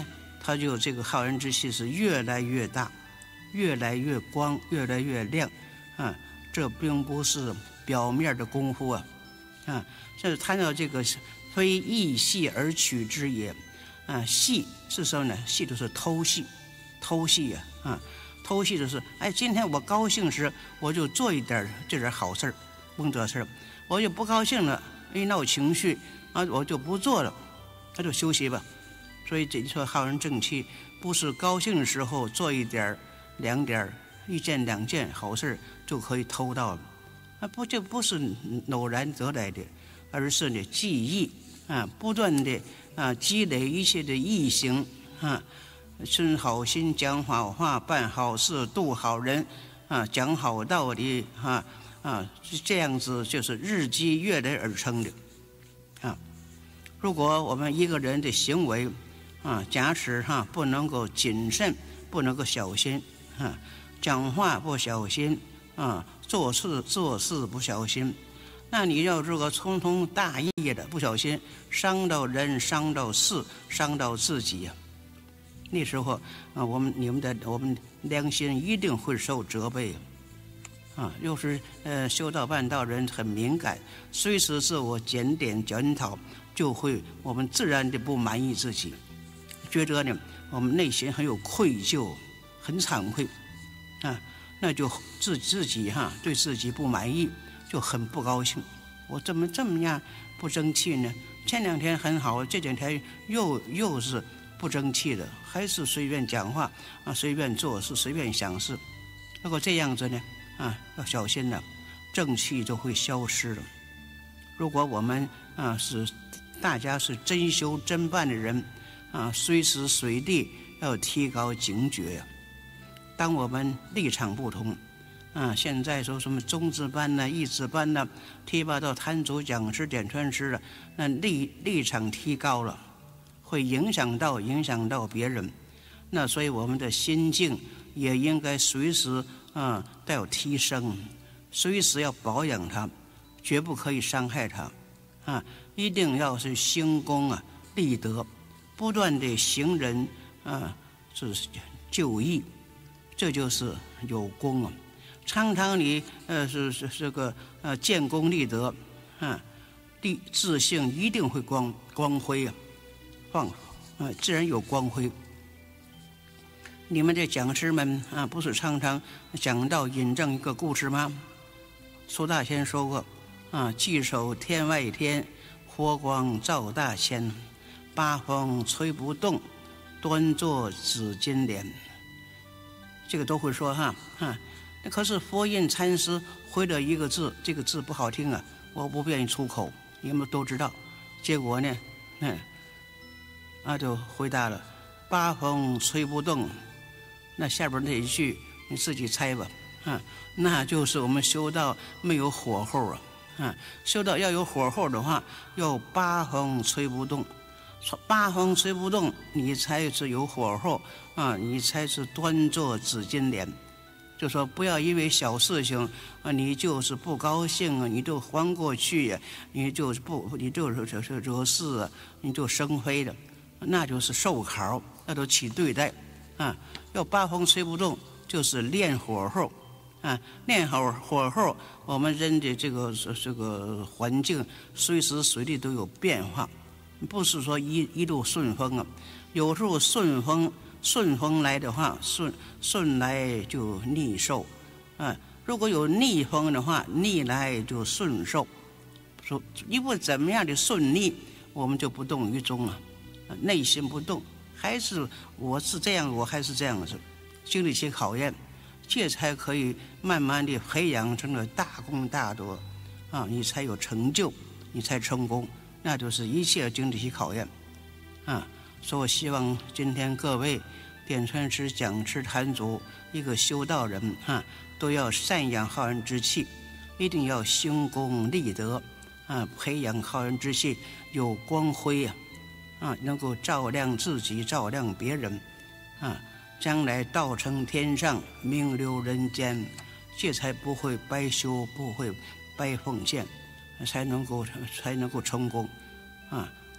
Speaker 3: 他就这个浩然之气是越来越大，越来越光，越来越亮啊！这并不是表面的功夫啊，啊，这是谈到这个非意细而取之也啊，细是什么呢？细就是偷细，偷细呀啊，啊，偷细就是哎，今天我高兴时我就做一点这点好事儿，甭这事儿，我就不高兴了，一闹情绪啊，我就不做了，那就休息吧。所以这说浩然正气不是高兴的时候做一点两点一件两件好事就可以偷到了，啊不，这不是偶然得来的，而是呢记忆啊，不断的啊积累一切的义行啊，存好心，讲好话，办好事，度好人啊，讲好道理啊啊，这样子就是日积月累而成的啊。如果我们一个人的行为啊，假使哈、啊、不能够谨慎，不能够小心啊，讲话不小心啊，做事做事不小心，那你要如果匆匆大意的不小心，伤到人，伤到事，伤到自己呀、啊。那时候啊，我们你们的我们良心一定会受责备啊。又是呃修道办道人很敏感，随时自我检点检讨，就会我们自然的不满意自己。觉得呢，我们内心很有愧疚，很惭愧，啊，那就自自己哈、啊、对自己不满意，就很不高兴。我怎么这么样不争气呢？前两天很好，这两天又又是不争气的，还是随便讲话啊，随便做事，随便想事。如果这样子呢，啊，要小心了，正气就会消失了。如果我们啊是大家是真修真办的人。啊，随时随地要提高警觉呀、啊。当我们立场不同，啊，现在说什么中字班呢、义字班呢，提拔到坛主、讲师、点传师了，那立立场提高了，会影响到影响到别人。那所以我们的心境也应该随时啊带有提升，随时要保养它，绝不可以伤害它。啊，一定要是兴功啊，立德。不断的行人啊，是就义，这就是有功啊。常常你呃是是这个呃建功立德啊，立自信一定会光光辉啊，放啊自然有光辉。你们这讲师们啊，不是常常讲到引证一个故事吗？苏大仙说过啊，既守天外天，佛光照大千。八风吹不动，端坐紫金莲。这个都会说哈哈。那可是佛印禅师回了一个字，这个字不好听啊，我不便意出口，你们都知道。结果呢，嗯，啊就回答了八风吹不动。那下边那一句你自己猜吧，啊，那就是我们修道没有火候啊，啊，修道要有火候的话，要八风吹不动。八风吹不动，你才是有火候啊！你才是端坐紫金莲。就说不要因为小事情啊，你就是不高兴啊，你就还过去呀、啊，你就是不，你就是就是惹事啊，你就生非了，那就是受考，那都起对待啊。要八风吹不动，就是练火候啊，练好火候，我们人的这个这个环境随时随地都有变化。不是说一一路顺风啊，有时候顺风顺风来的话，顺顺来就逆受，啊，如果有逆风的话，逆来就顺受。说一不怎么样的顺逆，我们就不动于衷了，内心不动，还是我是这样，我还是这样子，经历些考验，这才可以慢慢的培养成了大功大德，啊，你才有成就，你才成功。那就是一切经得起考验，啊！所以我希望今天各位点传师、讲师、坛主，一个修道人哈、啊，都要善养浩然之气，一定要兴功立德，啊，培养浩然之气有光辉啊，啊，能够照亮自己，照亮别人，啊，将来道成天上，名留人间，这才不会白修，不会白奉献。才能够才能够成功，啊！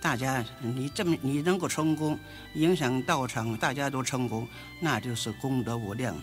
Speaker 3: 大家你这么你能够成功，影响道场，大家都成功，那就是功德无量。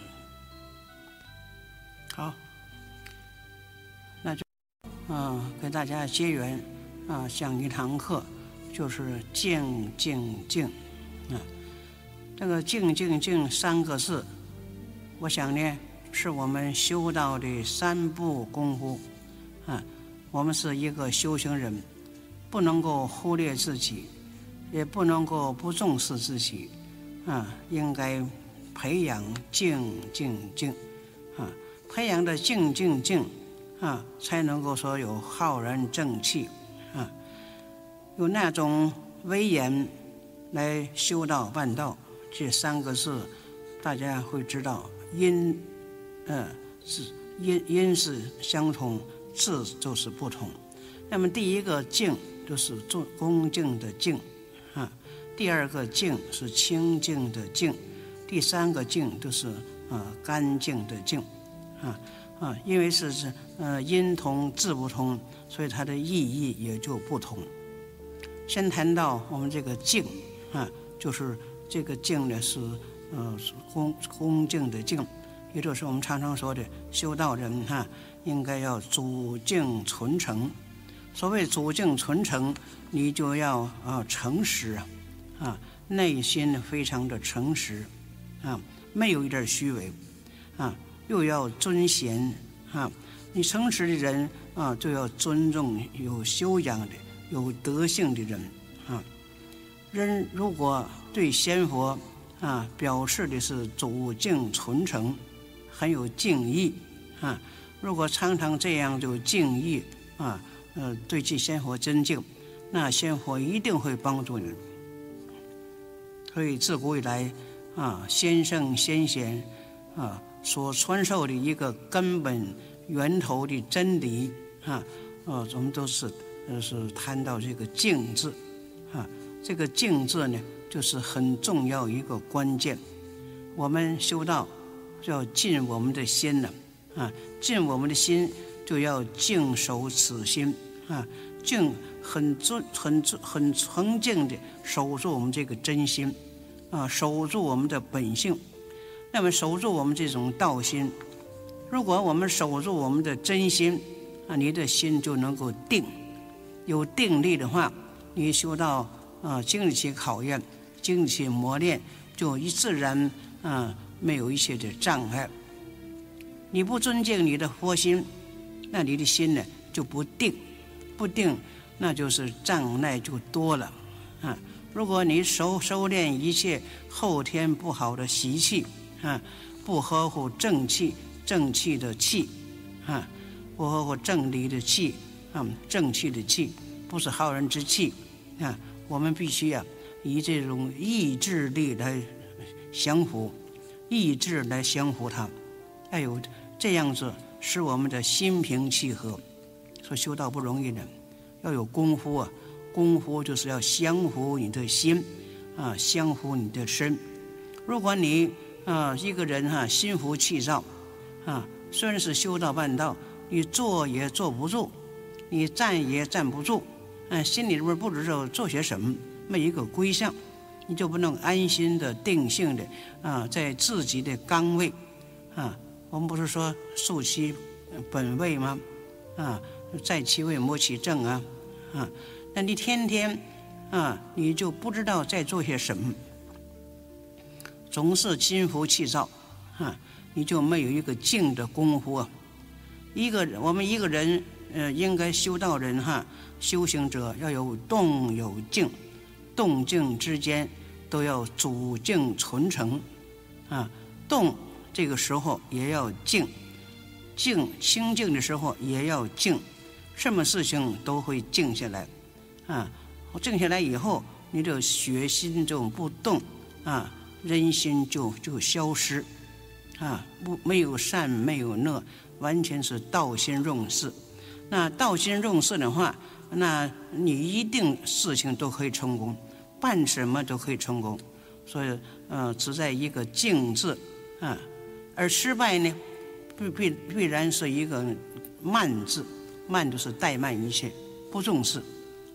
Speaker 3: 好，那就嗯跟大家结缘啊，讲一堂课，就是静静静啊。这个静静静三个字，我想呢，是我们修道的三步功夫啊。我们是一个修行人，不能够忽略自己，也不能够不重视自己啊，应该培养静静静啊。培养的静静静啊，才能够说有浩然正气啊，有那种威严来修道办道。这三个字，大家会知道，因，呃，是因因是相同，字就是不同。那么第一个静就是重恭敬的敬啊，第二个静是清净的净，第三个净就是啊干净的净。啊啊，因为是是呃音同字不同，所以它的意义也就不同。先谈到我们这个敬啊，就是这个敬呢是呃恭恭敬的敬，也就是我们常常说的修道人哈、啊，应该要主敬纯诚。所谓主敬纯诚，你就要啊诚实啊，内心非常的诚实啊，没有一点虚伪啊。又要尊贤啊，你诚实的人啊，就要尊重有修养的、有德性的人啊。人如果对仙佛啊表示的是主敬纯诚，很有敬意啊。如果常常这样就敬意啊，呃，对其仙佛尊敬，那仙佛一定会帮助你。所以自古以来啊，先圣先贤啊。所传授的一个根本源头的真理啊，呃，我们都是呃是谈到这个敬字啊，这个敬字呢，就是很重要一个关键。我们修道就要尽我们的心了啊，尽我们的心就要静守此心啊，静很尊很很纯净的守住我们这个真心啊，守住我们的本性。那么守住我们这种道心，如果我们守住我们的真心啊，你的心就能够定，有定力的话，你修到啊经得起考验，经得起磨练，就一自然啊没有一些的障碍。你不尊敬你的佛心，那你的心呢就不定，不定那就是障碍就多了啊。如果你收收敛一切后天不好的习气。啊，不合乎正气，正气的气，啊，不合乎正理的气，啊，正气的气，不是浩然之气，啊，我们必须啊，以这种意志力来降服，意志来降服它，哎呦，这样子使我们的心平气和。说修道不容易的，要有功夫啊，功夫就是要降服你的心，啊，降服你的身。如果你啊，一个人哈、啊、心浮气躁，啊，虽然是修道办道，你坐也坐不住，你站也站不住，啊，心里边不知道做些什么，没一个归向，你就不能安心的、定性的啊，在自己的岗位，啊，我们不是说树其本位吗？啊，在其位莫其正啊，啊，那你天天啊，你就不知道在做些什么。总是心浮气躁，啊，你就没有一个静的功夫啊。一个我们一个人，呃，应该修道人哈，修行者要有动有静，动静之间都要主静纯诚，啊，动这个时候也要静，静清静的时候也要静，什么事情都会静下来，啊，静下来以后，你的血心就不动，啊。人心就就消失，啊，不没有善没有恶，完全是道心用事。那道心用事的话，那你一定事情都可以成功，办什么都可以成功。所以，呃，只在一个静字，啊，而失败呢，必必必然是一个慢字，慢就是怠慢一切，不重视，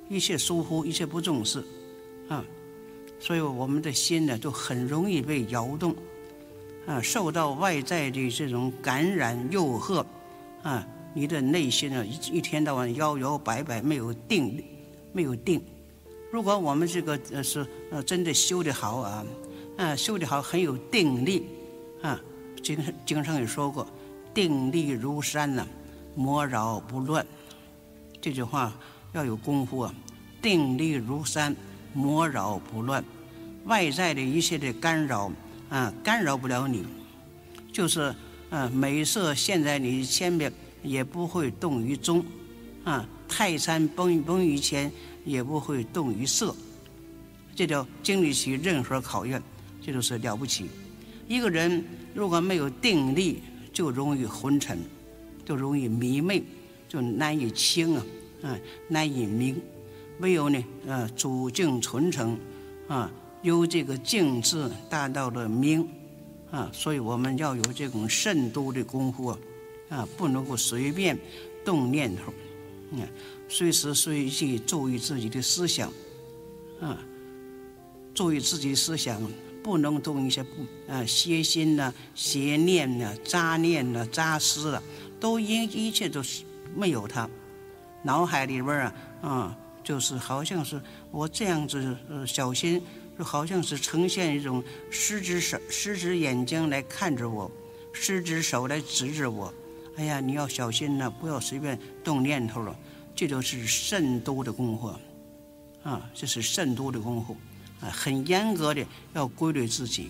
Speaker 3: 一切疏忽，一切不重视，啊，所以我们的心呢，就很容易被摇动，啊，受到外在的这种感染诱惑，啊，你的内心呢，一一天到晚摇摇摆摆，没有定，没有定。如果我们这个呃是呃真的修得好啊，啊，修得好很有定力，啊，经经上也说过，定力如山呐、啊，魔扰不乱。这句话要有功夫啊，定力如山，魔扰不乱。外在的一切的干扰啊，干扰不了你，就是啊，美色现在你前边也不会动于中，啊，泰山崩崩于前也不会动于色，这叫经得起任何考验，这就是了不起。一个人如果没有定力，就容易昏沉，就容易迷昧，就难以清啊。啊，难以明。唯有呢，呃，主静纯诚，啊，由这个静字达到了明，啊，所以我们要有这种慎独的功夫啊，啊，不能够随便动念头，嗯，随时随地注意自己的思想，啊，注意自己的思想，不能动一些不啊邪心呐、啊、邪念呐、啊、杂念呐、啊、杂思了、啊，都一一切都是没有它。脑海里边啊，啊，就是好像是我这样子呃小心，就好像是呈现一种十只手、十只眼睛来看着我，十只手来指着我。哎呀，你要小心呐、啊，不要随便动念头了。这就是慎独的功夫，啊，这是慎独的功夫啊，很严格的要规律自己。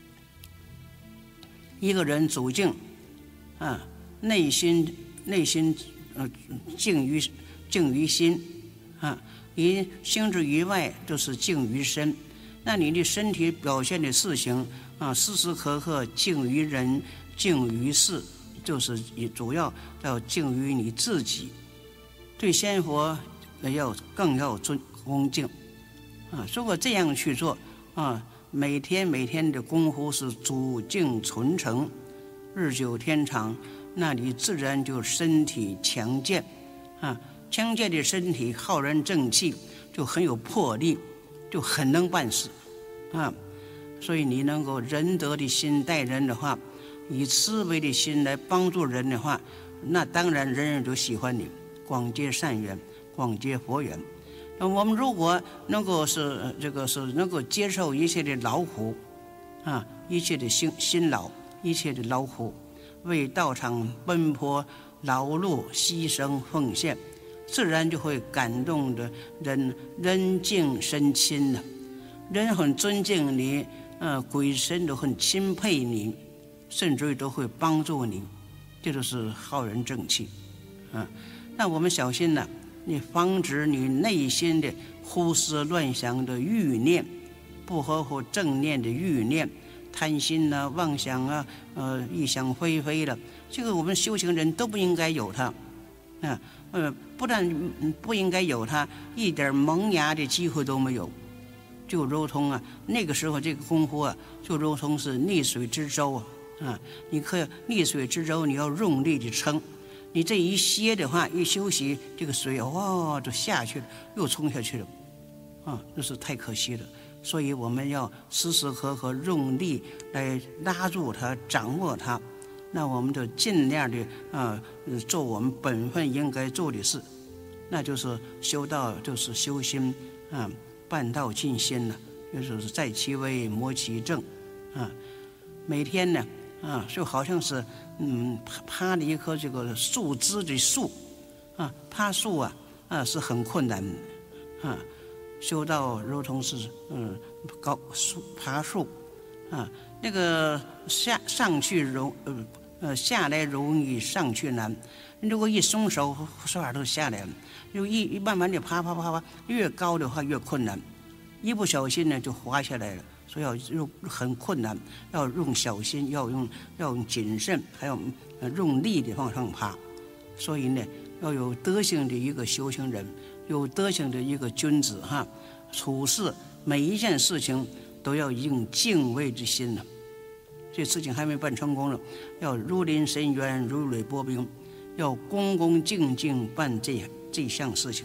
Speaker 3: 一个人主静，啊，内心内心。呃，静于静于心，啊，你心之于外就是静于身。那你的身体表现的事情啊，时时刻刻静于人，静于事，就是主要要静于你自己。对仙佛要更要尊恭敬，啊，如果这样去做啊，每天每天的功夫是主静纯诚，日久天长。那你自然就身体强健，啊，强健的身体浩然正气，就很有魄力，就很能办事，啊，所以你能够仁德的心待人的话，以慈悲的心来帮助人的话，那当然人人都喜欢你，广结善缘，广结佛缘。那我们如果能够是这个是能够接受一切的劳苦，啊，一切的辛辛劳，一切的劳苦。为道场奔波劳碌牺牲奉献，自然就会感动的人人敬身亲了，人很尊敬你，呃，鬼神都很钦佩你，甚至于都会帮助你，这就是浩然正气，啊，那我们小心呢，你防止你内心的胡思乱想的欲念，不合乎正念的欲念。贪心呐、啊、妄想啊，呃，异想非非的，这个我们修行人都不应该有它，啊，呃，不但不应该有它，一点萌芽的机会都没有，就如同啊，那个时候这个功夫啊，就如同是逆水之舟啊，啊，你可以逆水之舟，你要用力的撑，你这一歇的话，一休息，这个水哇就下去了，又冲下去了，啊，这是太可惜了。所以我们要时时刻刻用力来拉住它、掌握它，那我们就尽量的啊、呃、做我们本分应该做的事，那就是修道，就是修心啊，办道尽心了，也就是在其位谋其政啊。每天呢啊，就好像是嗯爬了一棵这个树枝的树啊，爬树啊啊是很困难的啊。修道如同是嗯高树爬树，啊，那个下上去容呃呃下来容易上去难，如果一松手，唰儿都下来了。就一一慢慢的爬爬爬爬，越高的话越困难，一不小心呢就滑下来了。所以要用很困难，要用小心，要用要用谨慎，还要用力的往上爬。所以呢，要有德行的一个修行人。有德行的一个君子哈，处事每一件事情都要用敬畏之心呢。这事情还没办成功了，要如临深渊，如履薄冰，要恭恭敬敬办这这项事情，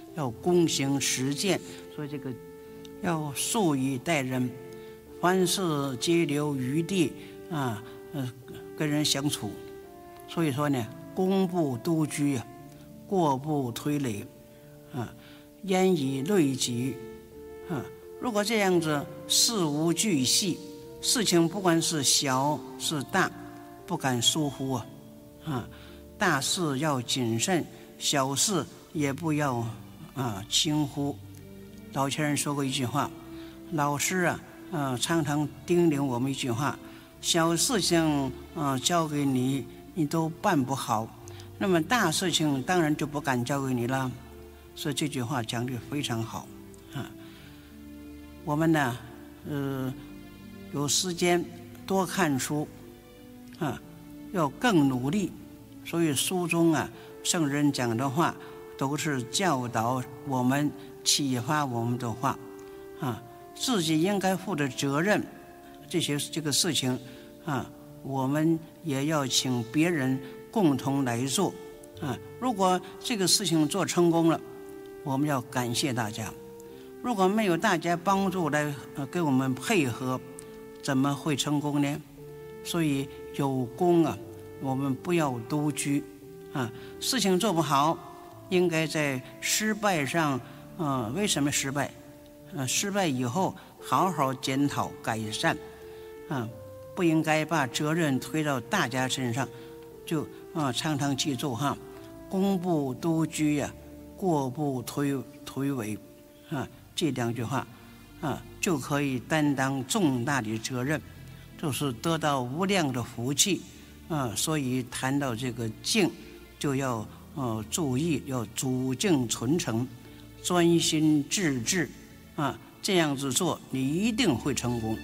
Speaker 3: 要躬行实践，所以这个要素以待人，凡事皆留余地啊，呃，跟人相处。所以说呢，功不独居啊，过不推诿啊，严以律己啊。如果这样子事无巨细，事情不管是小是大，不敢疏忽啊啊，大事要谨慎，小事也不要啊轻忽。老前人说过一句话，老师啊，呃，常常叮咛我们一句话：小事情啊交给你，你都办不好，那么大事情当然就不敢交给你了。所以这句话讲得非常好啊。我们呢，呃，有时间多看书啊，要更努力。所以书中啊，圣人讲的话都是教导我们、启发我们的话啊。自己应该负的责任，这些这个事情啊，我们也要请别人共同来做啊。如果这个事情做成功了，我们要感谢大家；如果没有大家帮助来呃给我们配合，怎么会成功呢？所以有功啊，我们不要独居啊。事情做不好，应该在失败上，呃，为什么失败？呃，失败以后好好检讨改善，啊，不应该把责任推到大家身上。就啊，常常记住哈，功不独居呀、啊，过不推推诿啊，这两句话啊，就可以担当重大的责任，就是得到无量的福气啊。所以谈到这个静，就要呃注意，要主静存诚，专心致志。啊，这样子做，你一定会成功。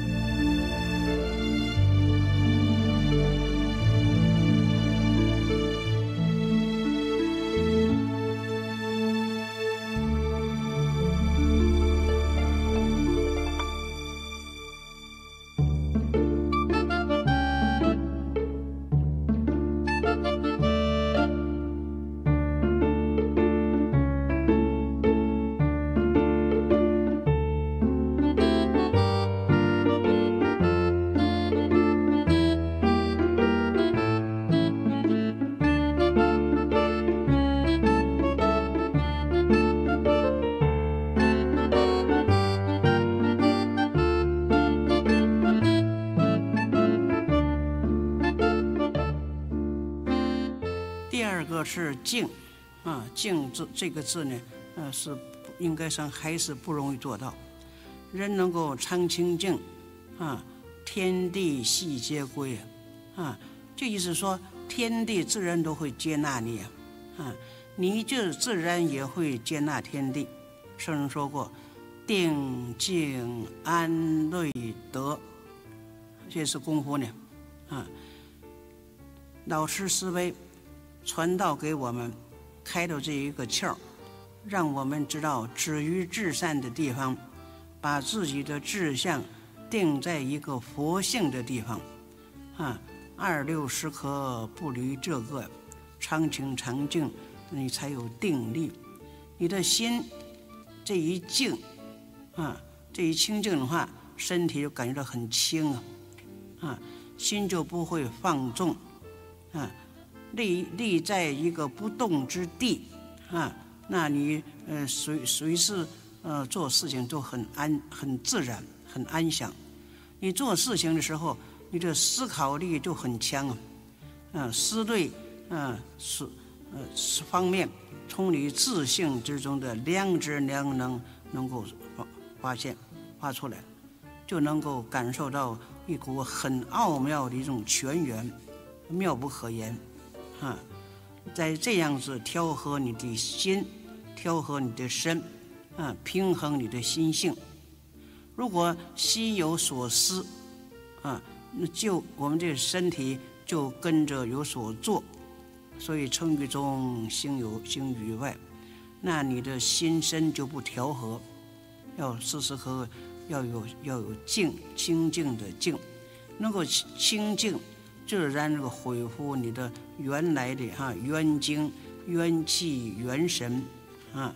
Speaker 3: 是静啊，静字这个字呢，呃，是应该上还是不容易做到。人能够常清静啊，天地悉皆归啊，这意思说天地自然都会接纳你啊，啊，你就自然也会接纳天地。圣人说过，定静安虑得，这是功夫呢啊。老师思维传道给我们，开了这一个窍，让我们知道止于至善的地方，把自己的志向定在一个佛性的地方啊，二六时刻不离这个，常清常静，你才有定力。你的心这一静啊，这一清静的话，身体就感觉到很轻啊，啊，心就不会放纵啊。立立在一个不动之地啊，那你呃随随时呃做事情都很安很自然很安详。你做事情的时候，你的思考力就很强啊，嗯、呃，思虑嗯是呃是方面，从你自性之中的良知良能能够发发现发出来，就能够感受到一股很奥妙的一种泉源，妙不可言。啊，在这样子调和你的心，调和你的身，啊，平衡你的心性。如果心有所思，啊，那就我们这个身体就跟着有所做，所以称于中，心有心于外。那你的心身就不调和，要时时刻刻要有要有静，清净的静，能够清净。自然这个恢复你的原来的哈元精、元气、元神啊，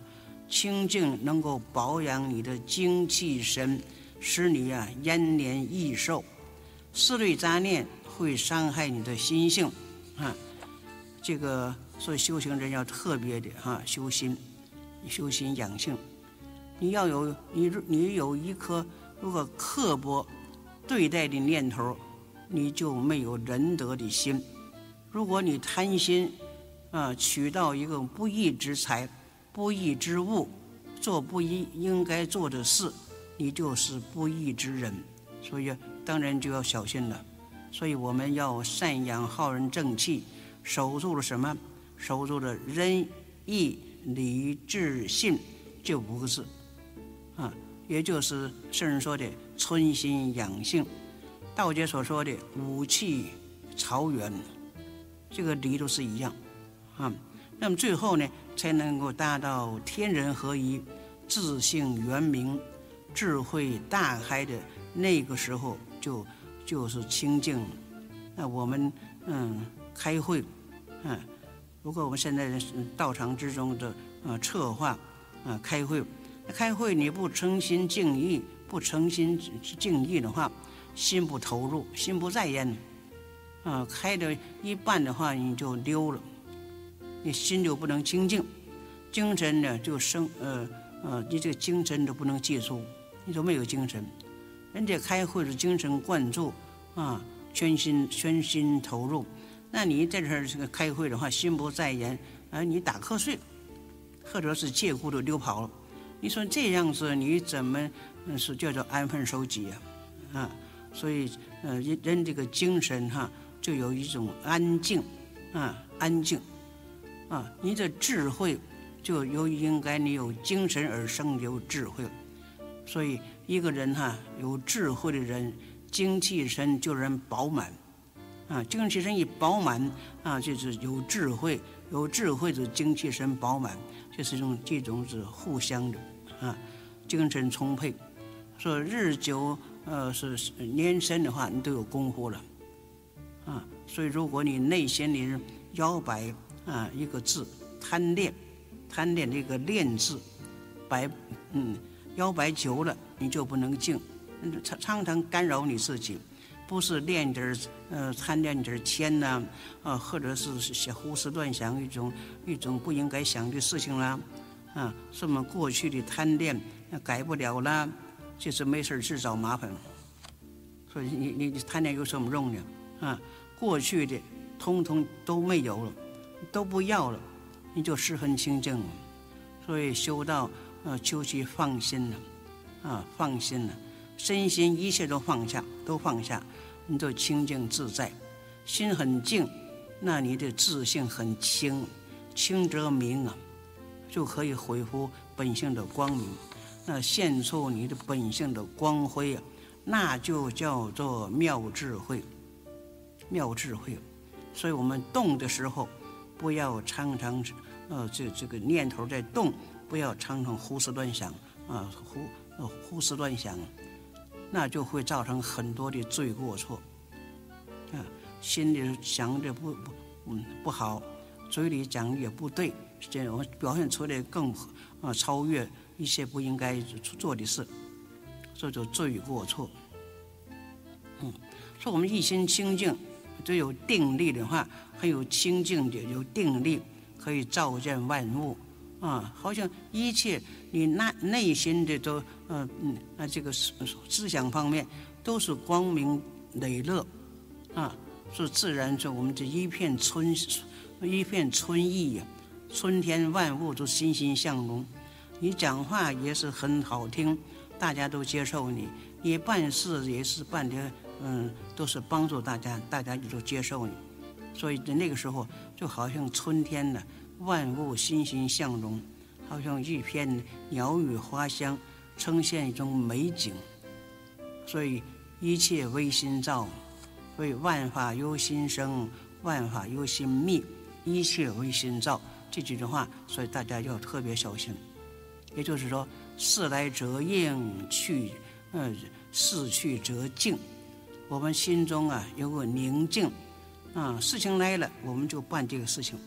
Speaker 3: 清净能够保养你的精气神，使你啊延年益寿。思虑杂念会伤害你的心性啊，这个所以修行人要特别的哈、啊、修心，修心养性。你要有你你有一颗如果刻薄对待的念头，你就没有仁德的心。如果你贪心啊，取到一个不义之财、不义之物，做不应应该做的事，你就是不义之人。所以当然就要小心了。所以我们要善养好人正气，守住了什么？守住了仁义礼智信这五个字啊，也就是圣人说的存心养性，道家所说的五气曹源，这个理都是一样啊。那么最后呢，才能够达到天人合一、自性圆明、智慧大开的那个时候就就是清净了。那我们嗯开会，嗯，如果我们现在道场之中的呃策划啊开会，开会你不诚心敬意，不诚心敬意的话，心不投入，心不在焉，啊，开的一半的话你就溜了，你心就不能清净，精神呢就生呃呃，你这个精神都不能记住，你就没有精神。人家开会是精神灌注啊，全心全心投入。那你在这儿这个开会的话，心不在焉，啊，你打瞌睡，或者是借故的溜跑了。你说这样子，你怎么嗯是叫做安分守己啊？啊，所以呃人人这个精神哈、啊，就有一种安静啊，安静啊，你的智慧就由于应该你有精神而生有智慧。所以一个人哈、啊，有智慧的人，精气神就人饱满啊，精气神一饱满啊，就是有智慧，有智慧的精气神饱满，这是一种这种是互相的啊，精神充沛。说日久呃是年深的话，你都有功夫了啊。所以如果你内心里摇摆啊一个字贪恋，贪恋这个恋字，摆嗯。摇摆久了，你就不能静，常常常干扰你自己，不是练点呃贪恋点钱呐，啊，或者是想胡思乱想一种一种不应该想的事情啦，啊，什么过去的贪恋改不了啦，就是没事自找麻烦。所以你你你贪恋有什么用呢？啊，过去的通通都没有了，都不要了，你就十分清净了。所以修道。呃，就去放心了，啊，放心了，身心一切都放下，都放下，你就清净自在，心很静，那你的自性很清，清则明啊，就可以恢复本性的光明，那现出你的本性的光辉啊，那就叫做妙智慧，妙智慧。所以我们动的时候，不要常常呃这这个念头在动。不要常常胡思乱想啊，胡呃胡思乱想，那就会造成很多的罪过错啊。心里想的不不嗯不好，嘴里讲也不对，这我表现出来更啊超越一些不应该做的事，这就罪过错。嗯，说我们一心清净，只有定力的话，很有清净的有定力，可以照见万物。啊，好像一切你内内心的都呃嗯啊这个思思想方面都是光明磊落啊，所以自然就我们这一片春一片春意呀、啊，春天万物都欣欣向荣。你讲话也是很好听，大家都接受你；你办事也是办的嗯都是帮助大家，大家也都接受你。所以那个时候就好像春天呢。万物欣欣向荣，好像一片鸟语花香，呈现一种美景。所以一切唯心造，所以万法由心生，万法由心灭，一切唯心造。这几句话，所以大家要特别小心。也就是说，事来则应，去呃事去则静。我们心中啊有个宁静啊，事情来了，我们就办这个事情。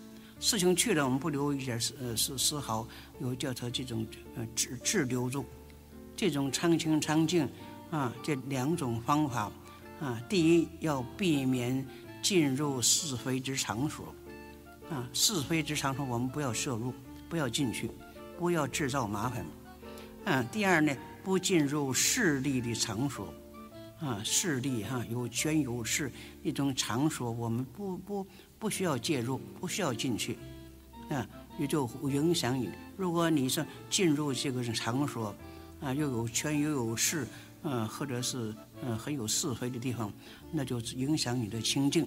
Speaker 3: 事情去了，我们不留一点丝呃丝丝毫，有叫它这种呃滞滞留住，这种常清常净啊，这两种方法啊，第一要避免进入是非之场所啊，是非之场所我们不要摄入，不要进去，不要制造麻烦。啊，第二呢，不进入势力的场所啊，势力哈、啊、有权有势一种场所，我们不不不需要介入，不需要进去啊，也就影响你。如果你是进入这个场所啊，又有权又有势，呃，或者是呃很有是非的地方，那就影响你的清净。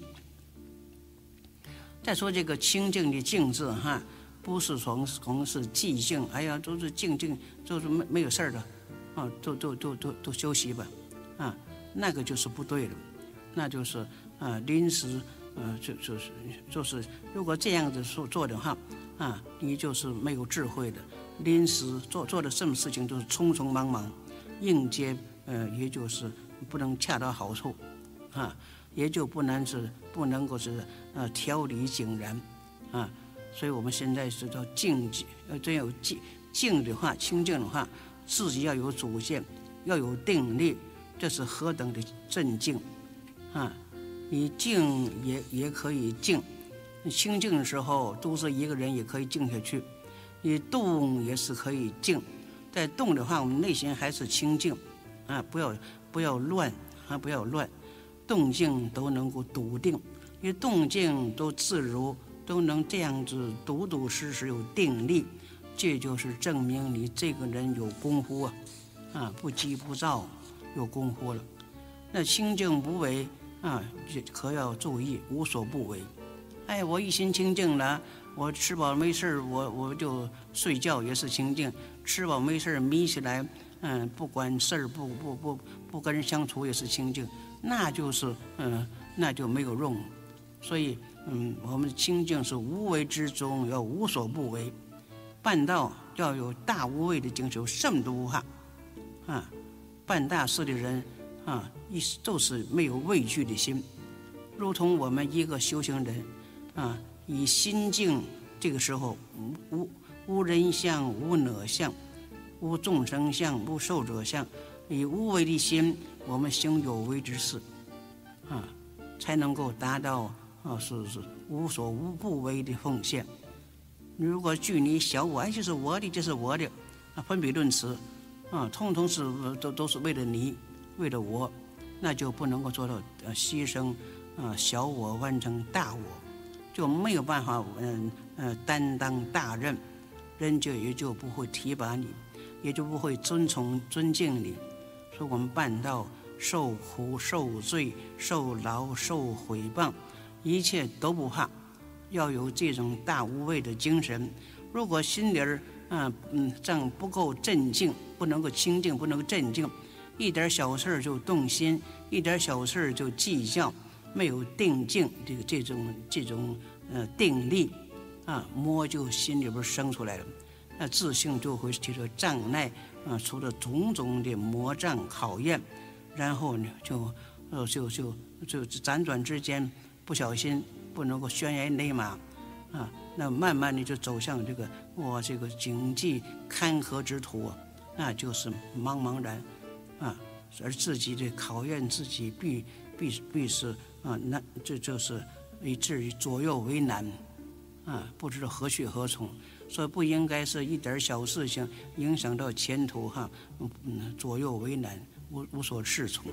Speaker 3: 再说这个清净的净字哈，不是从从是寂静，哎呀，都是静静，就是没没有事儿的，啊，都都都都都休息吧，啊，那个就是不对了，那就是啊临时，呃，就就是就是，如果这样子做做的话，啊，你就是没有智慧的，临时做做的什么事情都是匆匆忙忙，应接。呃，也就是不能恰到好处，啊，也就不能是不能够是呃条理井然，啊，所以我们现在是叫静，呃，真有静静的话，清净的话，自己要有主见，要有定力，这是何等的镇静，啊，你静也也可以静，清静的时候，都是一个人也可以静下去，你动也是可以静，在动的话，我们内心还是清静。啊，不要不要乱啊，不要乱，动静都能够笃定，因为动静都自如，都能这样子笃笃实实有定力，这就是证明你这个人有功夫啊，啊，不急不躁，有功夫了。那清静不为啊，可要注意，无所不为。哎，我一心清静了，我吃饱没事我我就睡觉也是清静，吃饱没事眯起来。嗯，不管事儿，不不不不跟人相处也是清净，那就是嗯，那就没有用。所以嗯，我们清净是无为之中要无所不为，办道要有大无畏的精神，什么都不怕啊。办大事的人啊，一都是没有畏惧的心，如同我们一个修行人啊，以心静，这个时候无无无人相，无哪相。无众生相，无寿者相，以无为的心，我们行有为之事，啊，才能够达到啊是是无所无不为的奉献。你如果距离小我，哎，就是我的，就是我的，啊，分别论词，啊，通通是都都是为了你，为了我，那就不能够做到呃牺牲啊小我完成大我，就没有办法嗯呃担当大任，人就也就不会提拔你。也就不会尊崇尊敬你，说我们办道受苦受罪受劳受毁谤，一切都不怕，要有这种大无畏的精神。如果心里儿啊嗯这样不够镇静，不能够清静，不能够镇静，一点小事就动心，一点小事就计较，没有定静这个这种这种呃定力啊，魔就心里边生出来了。那自信就会提出障碍，啊，除了种种的魔障考验，然后呢，就，呃，就就就辗转之间，不小心不能够悬崖勒马，啊，那慢慢的就走向这个哇，这个荆棘坎坷之途啊，那就是茫茫然，啊，而自己的考验自己必必必是啊，那这就是以至于左右为难。啊，不知道何去何从，所以不应该是一点小事情影响到前途哈，嗯，左右为难，无无所适从。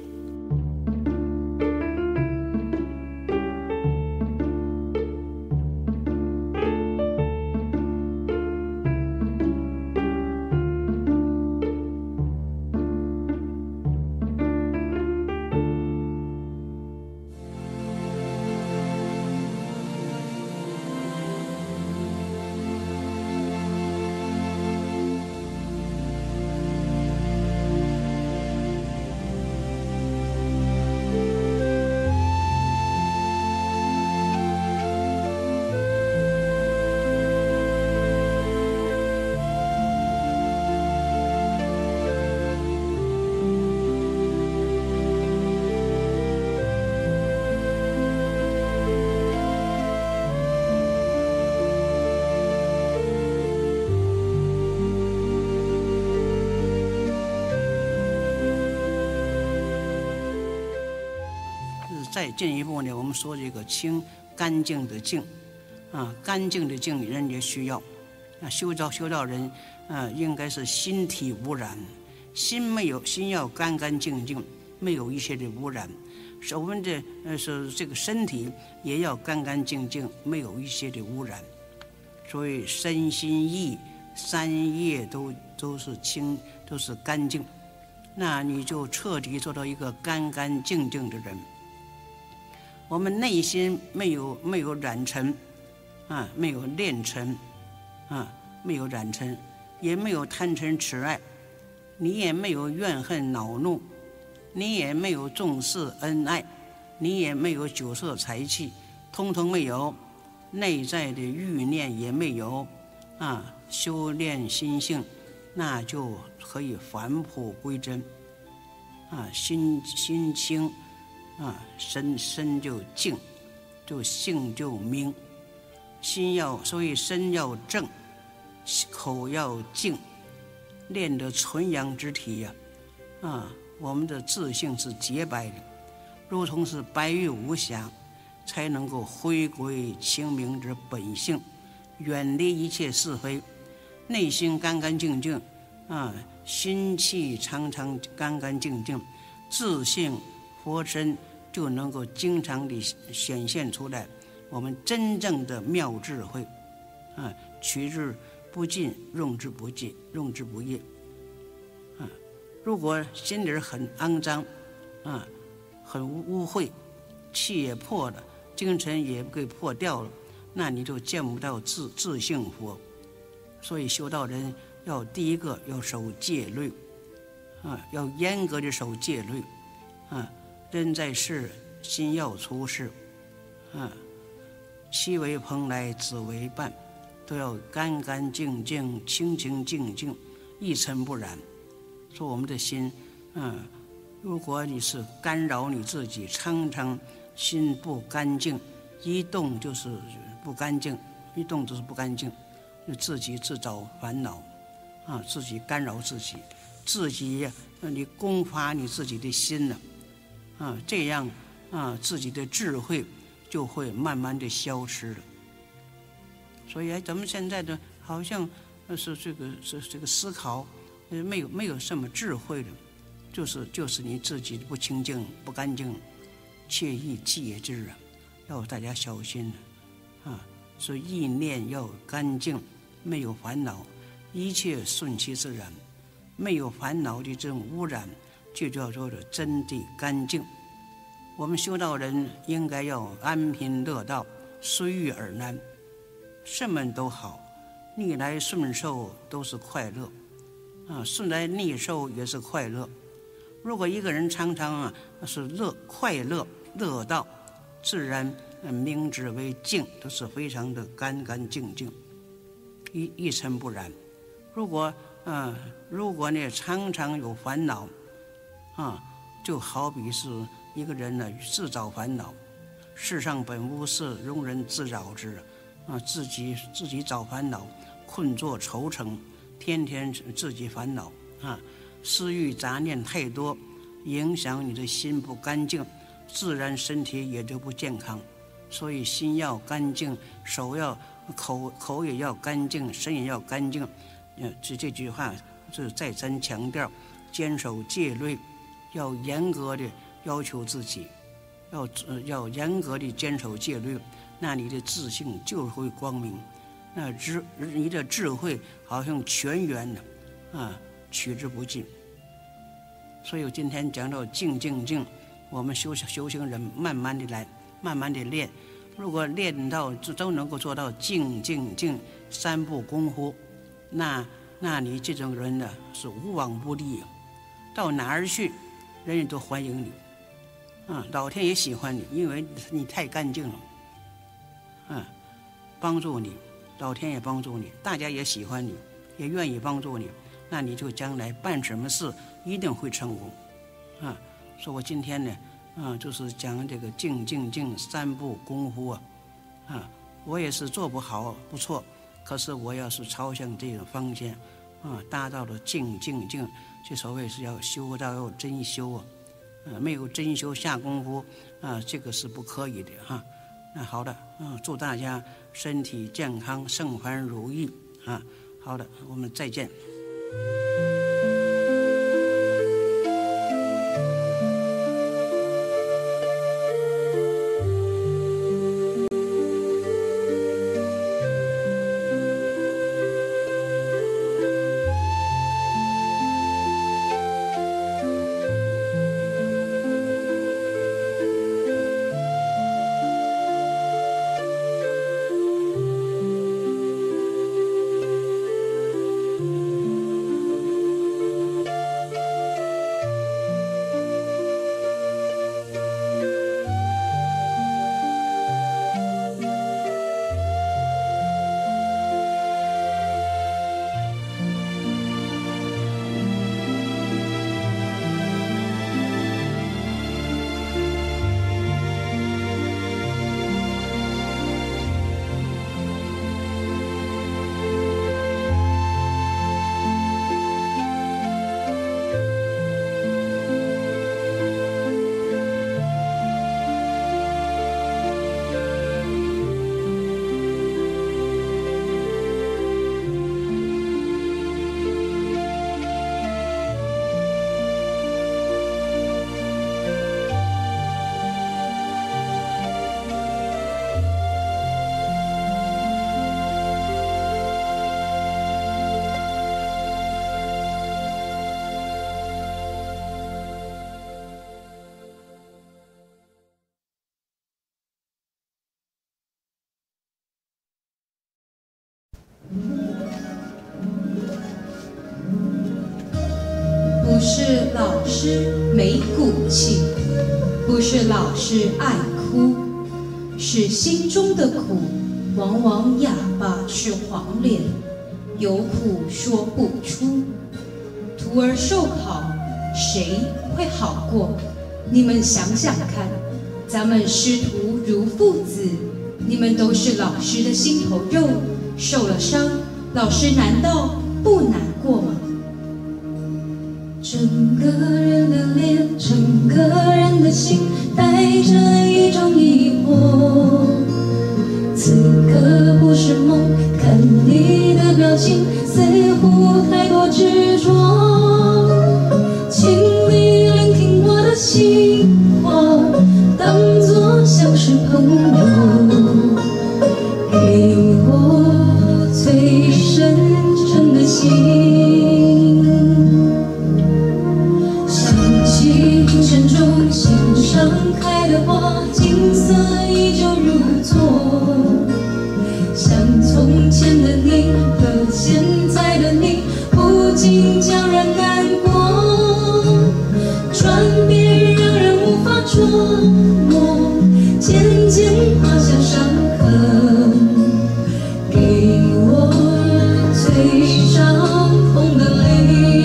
Speaker 3: 再进一步呢，我们说这个清干净的净，啊，干净的净人也需要。啊，修道修道人，啊，应该是心体无染，心没有心要干干净净，没有一些的污染。是我们的呃是这个身体也要干干净净，没有一些的污染。所以身心意三业都都是清，都是干净。那你就彻底做到一个干干净净的人。我们内心没有没有染尘，啊，没有炼尘，啊，没有染尘，也没有贪嗔痴爱，你也没有怨恨恼怒，你也没有重视恩爱，你也没有酒色财气，通通没有，内在的欲念也没有，啊，修炼心性，那就可以返璞归真，啊，心心清，啊，身身就静，就性就明，心要，所以身要正，口要净，练得纯阳之体呀，啊，啊，我们的自性是洁白的，如同是白玉无瑕，才能够回归清明之本性，远离一切是非，内心干干净净，啊，心气常常干干净净，自性佛身就能够经常地显现出来我们真正的妙智慧，啊，取之不尽，用之不尽，用之不竭。啊，如果心里很肮脏，啊，很污秽，气也破了，精神也给破掉了，那你就见不到自自性佛。所以修道人要第一个要守戒律，啊，要严格的守戒律，啊，人在世，心要出世，啊，妻为蓬莱，子为伴，都要干干净净、清清净净，一尘不染。说我们的心，嗯，如果你是干扰你自己，常常心不干净，一动就是不干净，一动就是不干净，就自己自找烦恼，啊，自己干扰自己，自己你攻伐你自己的心了，啊，这样啊，自己的智慧就会慢慢的消失了。所以咱们现在的好像是这个是这个思考，没有没有什么智慧的，就是就是你自己不清净不干净，切宜戒之啊，要大家小心啊！所以意念要干净，没有烦恼，一切顺其自然，没有烦恼的这种污染，就叫做的真谛干净。我们修道人应该要安贫乐道，随遇而安，什么都好，逆来顺受都是快乐，啊，顺来逆受也是快乐。如果一个人常常啊是乐快乐乐道，自然明之为净，都是非常的干干净净，一一尘不染。如果啊如果呢常常有烦恼，啊，就好比是一个人呢自找烦恼，世上本无事，庸人自扰之。啊，自己自己找烦恼，困作愁城，天天自己烦恼啊，私欲杂念太多，影响你的心不干净，自然身体也就不健康。所以心要干净，手要口口也要干净，身也要干净。呃，这这句话是再三强调，坚守戒律，要严格的要求自己，要呃要严格的坚守戒律。那你的自信就会光明，那智你的智慧好像泉源呢，啊，取之不尽。所以我今天讲到静静静，我们修修行人慢慢的来，慢慢的练。如果练到都能够做到静静静三不功夫，那那你这种人呢是无往不利，到哪儿去，人人都欢迎你，啊，老天也喜欢你，因为你太干净了。嗯，帮助你，老天也帮助你，大家也喜欢你，也愿意帮助你，那你就将来办什么事一定会成功。啊，说我今天呢，啊，就是讲这个静静静三步功夫啊，啊，我也是做不好，不错，可是我要是朝向这个方向，啊，达到了静静静，这所谓是要修道要真修啊， 呃，没有真修下功夫啊，这个是不可以的哈。那好的，嗯，祝大家身体健康，圣凡如意啊。好的，我们再见。
Speaker 4: 不是老师没骨气，不是老师爱哭，是心中的苦，往往哑巴是黄连，有苦说不出。徒儿受考，谁会好过？你们想想看，咱们师徒如父子，你们都是老师的心头肉，受了伤，老师难道不难过吗？整个人的脸，整个人的心，带着一种疑惑。此刻不是梦，看你的表情，似乎太过执着。请你聆听我的心话，当作像是朋友，给我最深沉的心。清晨中心上开的花，景色依旧如昨。像从前的你和现在的你，不禁叫人难过。转变让人无法捉摸，渐渐画下伤痕，给我最伤痛的泪。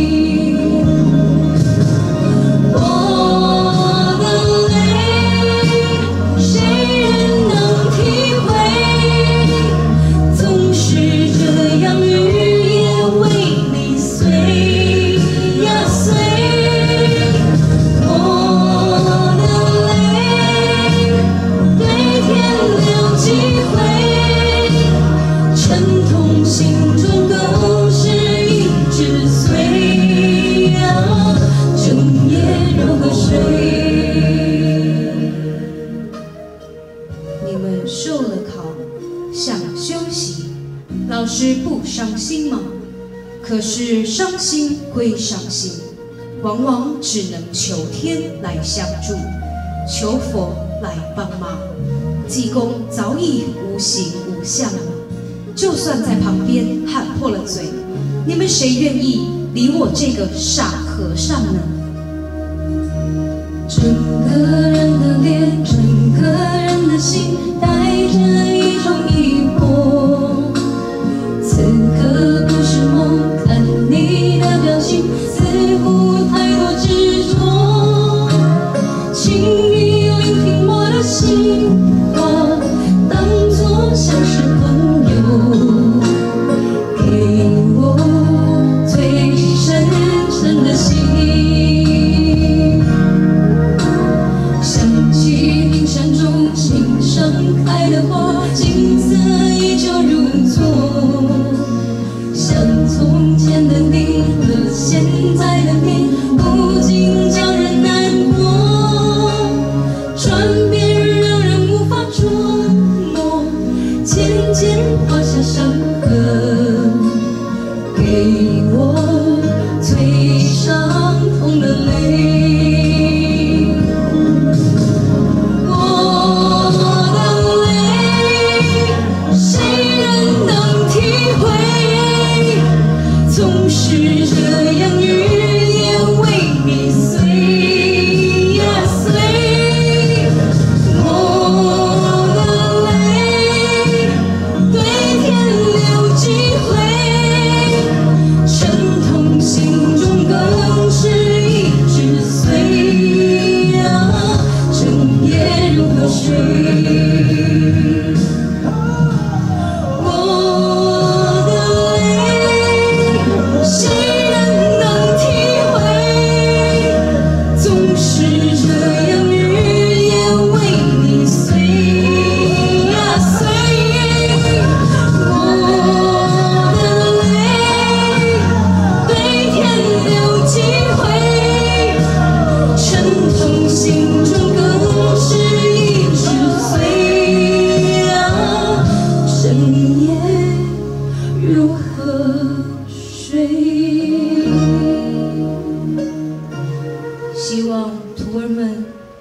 Speaker 4: 老师不伤心吗？可是伤心归伤心，往往只能求天来相助，求佛来帮忙。济公早已无形无相了，就算在旁边喊破了嘴，你们谁愿意理我这个傻和尚呢？整个人的脸，整个人的心，带着一种疑惑。此刻不是梦，看你的表情，似乎太多执着。请你聆听我的心话，当作像是朋友，给我最深沉的心。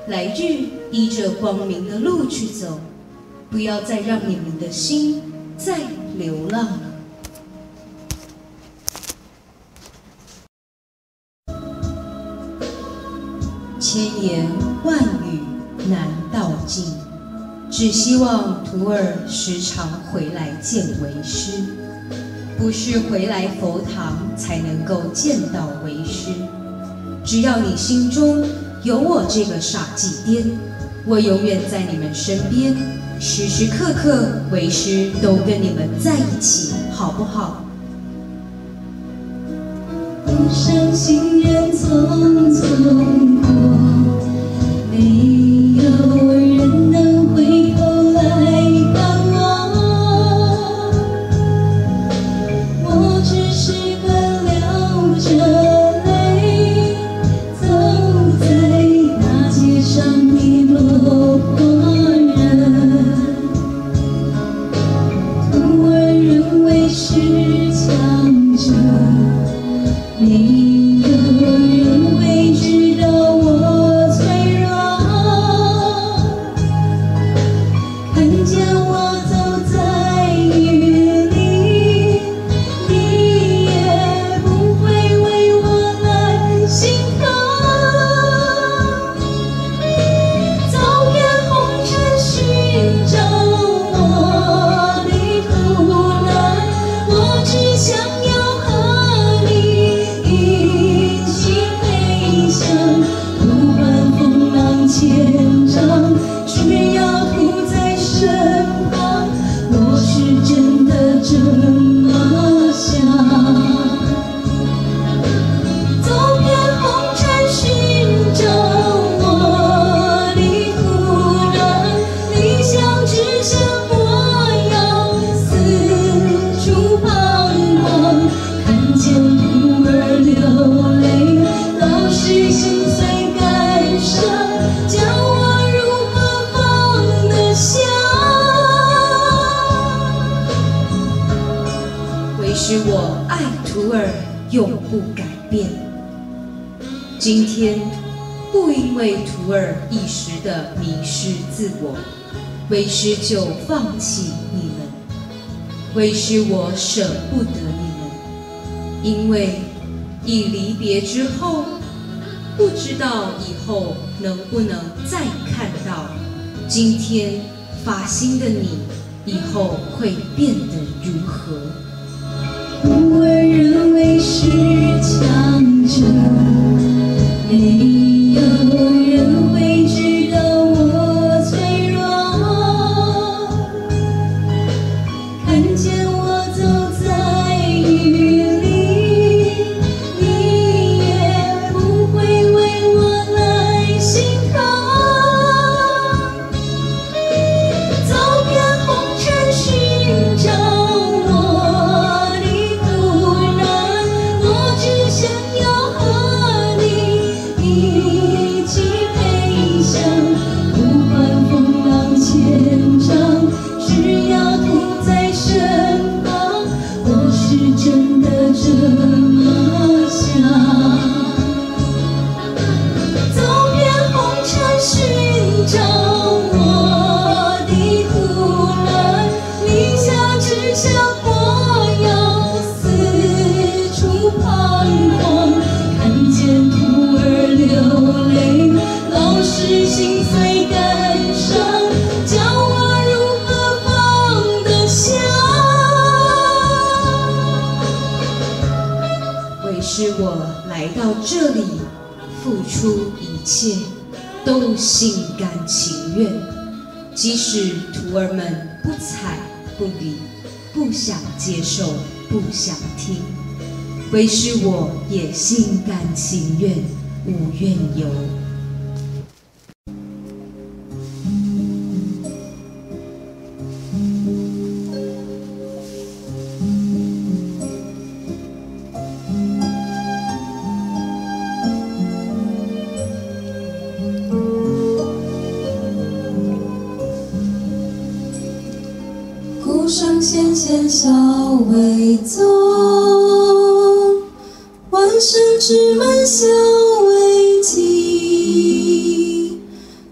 Speaker 4: 来日依着光明的路去走，不要再让你们的心再流浪了。千言万语难道尽，只希望徒儿时常回来见为师。不是回来佛堂才能够见到为师，只要你心中有我这个傻祭颠，我永远在你们身边，时时刻刻为师都跟你们在一起，好不好？
Speaker 5: 路上行人匆匆过，没有人能回头来看我，我只是个流着泪走在大街上的落魄人，徒儿认为是强者，没有人会知道我脆弱，看见我走在雨里，你也不会为我来心疼。走遍红尘寻找我的途人，我只想要和你一起飞翔，不管风浪千丈，只要徒在身旁，我是真的这么想。走遍红尘寻找我的途人，理想只像我要四处彷徨，看见徒儿流泪，老师心碎感伤，叫我如何放得下？
Speaker 4: 为师我爱徒儿，永不改变。今天不因为徒儿一时的迷失自我，为师就放弃你们。为师我舍不得你们，因为一离别之后，不知道以后能不能再看到。今天发心的你，以后会变得如何？
Speaker 5: 徒儿认为是强者，没有人会知道我脆弱，看见我走在雨里，你也不会为我来心疼。走遍红尘寻找我的途人，我只想要和你一起飞翔，不管风浪千丈，只要徒在身旁，我是真的这么想。走遍红尘寻找我的途人，理想只像我要四处彷徨，看见徒儿流泪，老师心碎感伤，叫我如何放得下？
Speaker 4: 为师我来到这里，付出一切，都心甘情愿。即使徒儿们不睬不理，不想接受，不想听，为师我也心甘情愿，无怨尤。
Speaker 5: 孤上纤纤小微踪，万声枝门小微迹。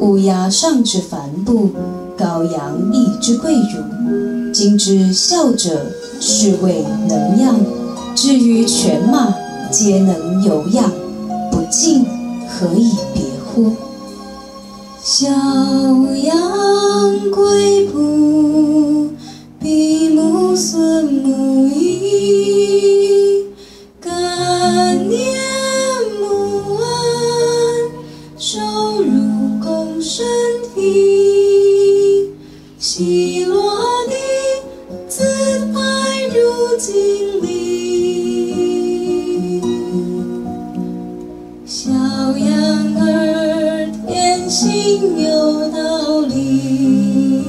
Speaker 4: 乌鸦上之帆布，羔羊一之跪乳。今之孝者，是谓能养；至于犬马，皆能有养，不敬，何以别乎？小羊跪哺，比母孙母仪，感念母恩，受辱共身体，喜落地，自拍入井里。小羊儿天性有道理，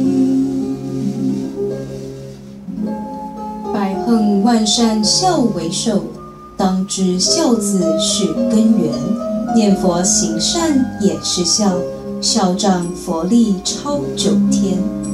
Speaker 4: 百横万善孝为首，当知孝字是根源，念佛行善也是孝，孝仗佛力超九天。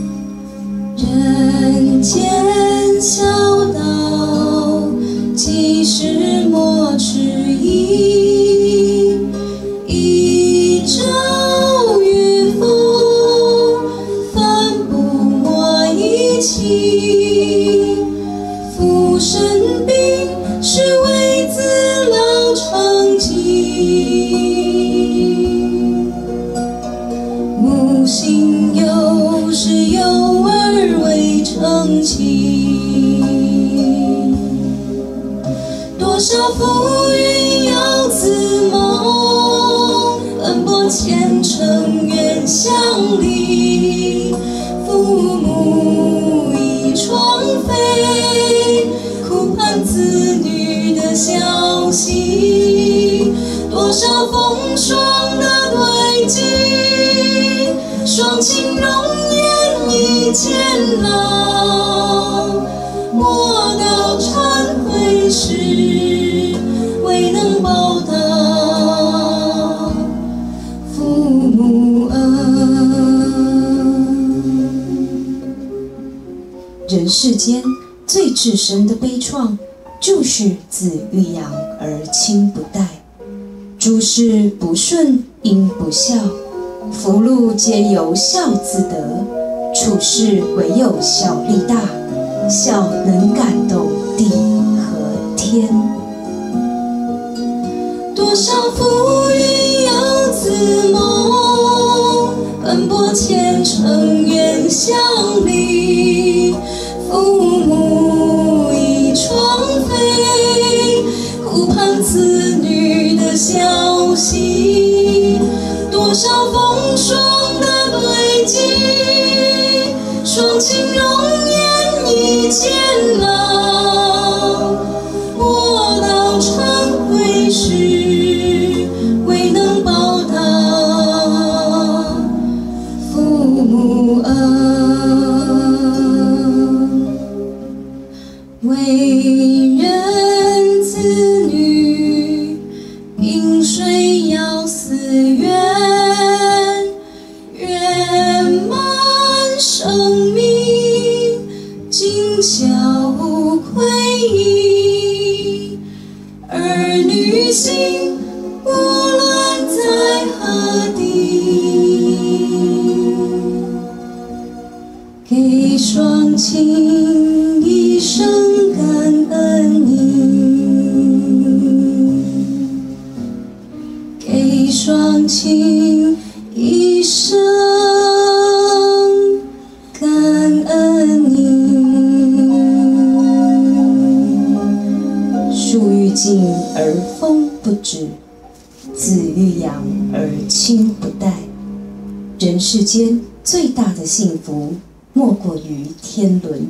Speaker 4: 人间孝道，几时莫迟疑，一朝与风，帆布莫一起。父生病，是为子老长疾。母心有，是有儿未成器。多少浮云游子梦，奔波前程远相离。父母已窗飞，苦盼子女的消息。多少风霜的堆积，双亲容颜已渐老。莫道忏悔时，未能报答父母恩。人世间最至深的悲怆，就是子欲养而亲不待。诸事不顺因不孝，福禄皆由孝自得，处事唯有孝力大，孝能感动地和天。多少浮云游子梦，奔波前程远相离。父母已窗飞，苦盼子女的消息。多少风霜的堆积，双亲容颜已渐老。莫道忏悔时，未能报答父母恩。为人子女，饮水要思源，圆满生命，尽孝无愧意。儿女心，无论在何地，给双亲一生感恩你，给双亲一生感恩你。树欲静而风不止，子欲养而亲不待。人世间最大的幸福，莫过于天伦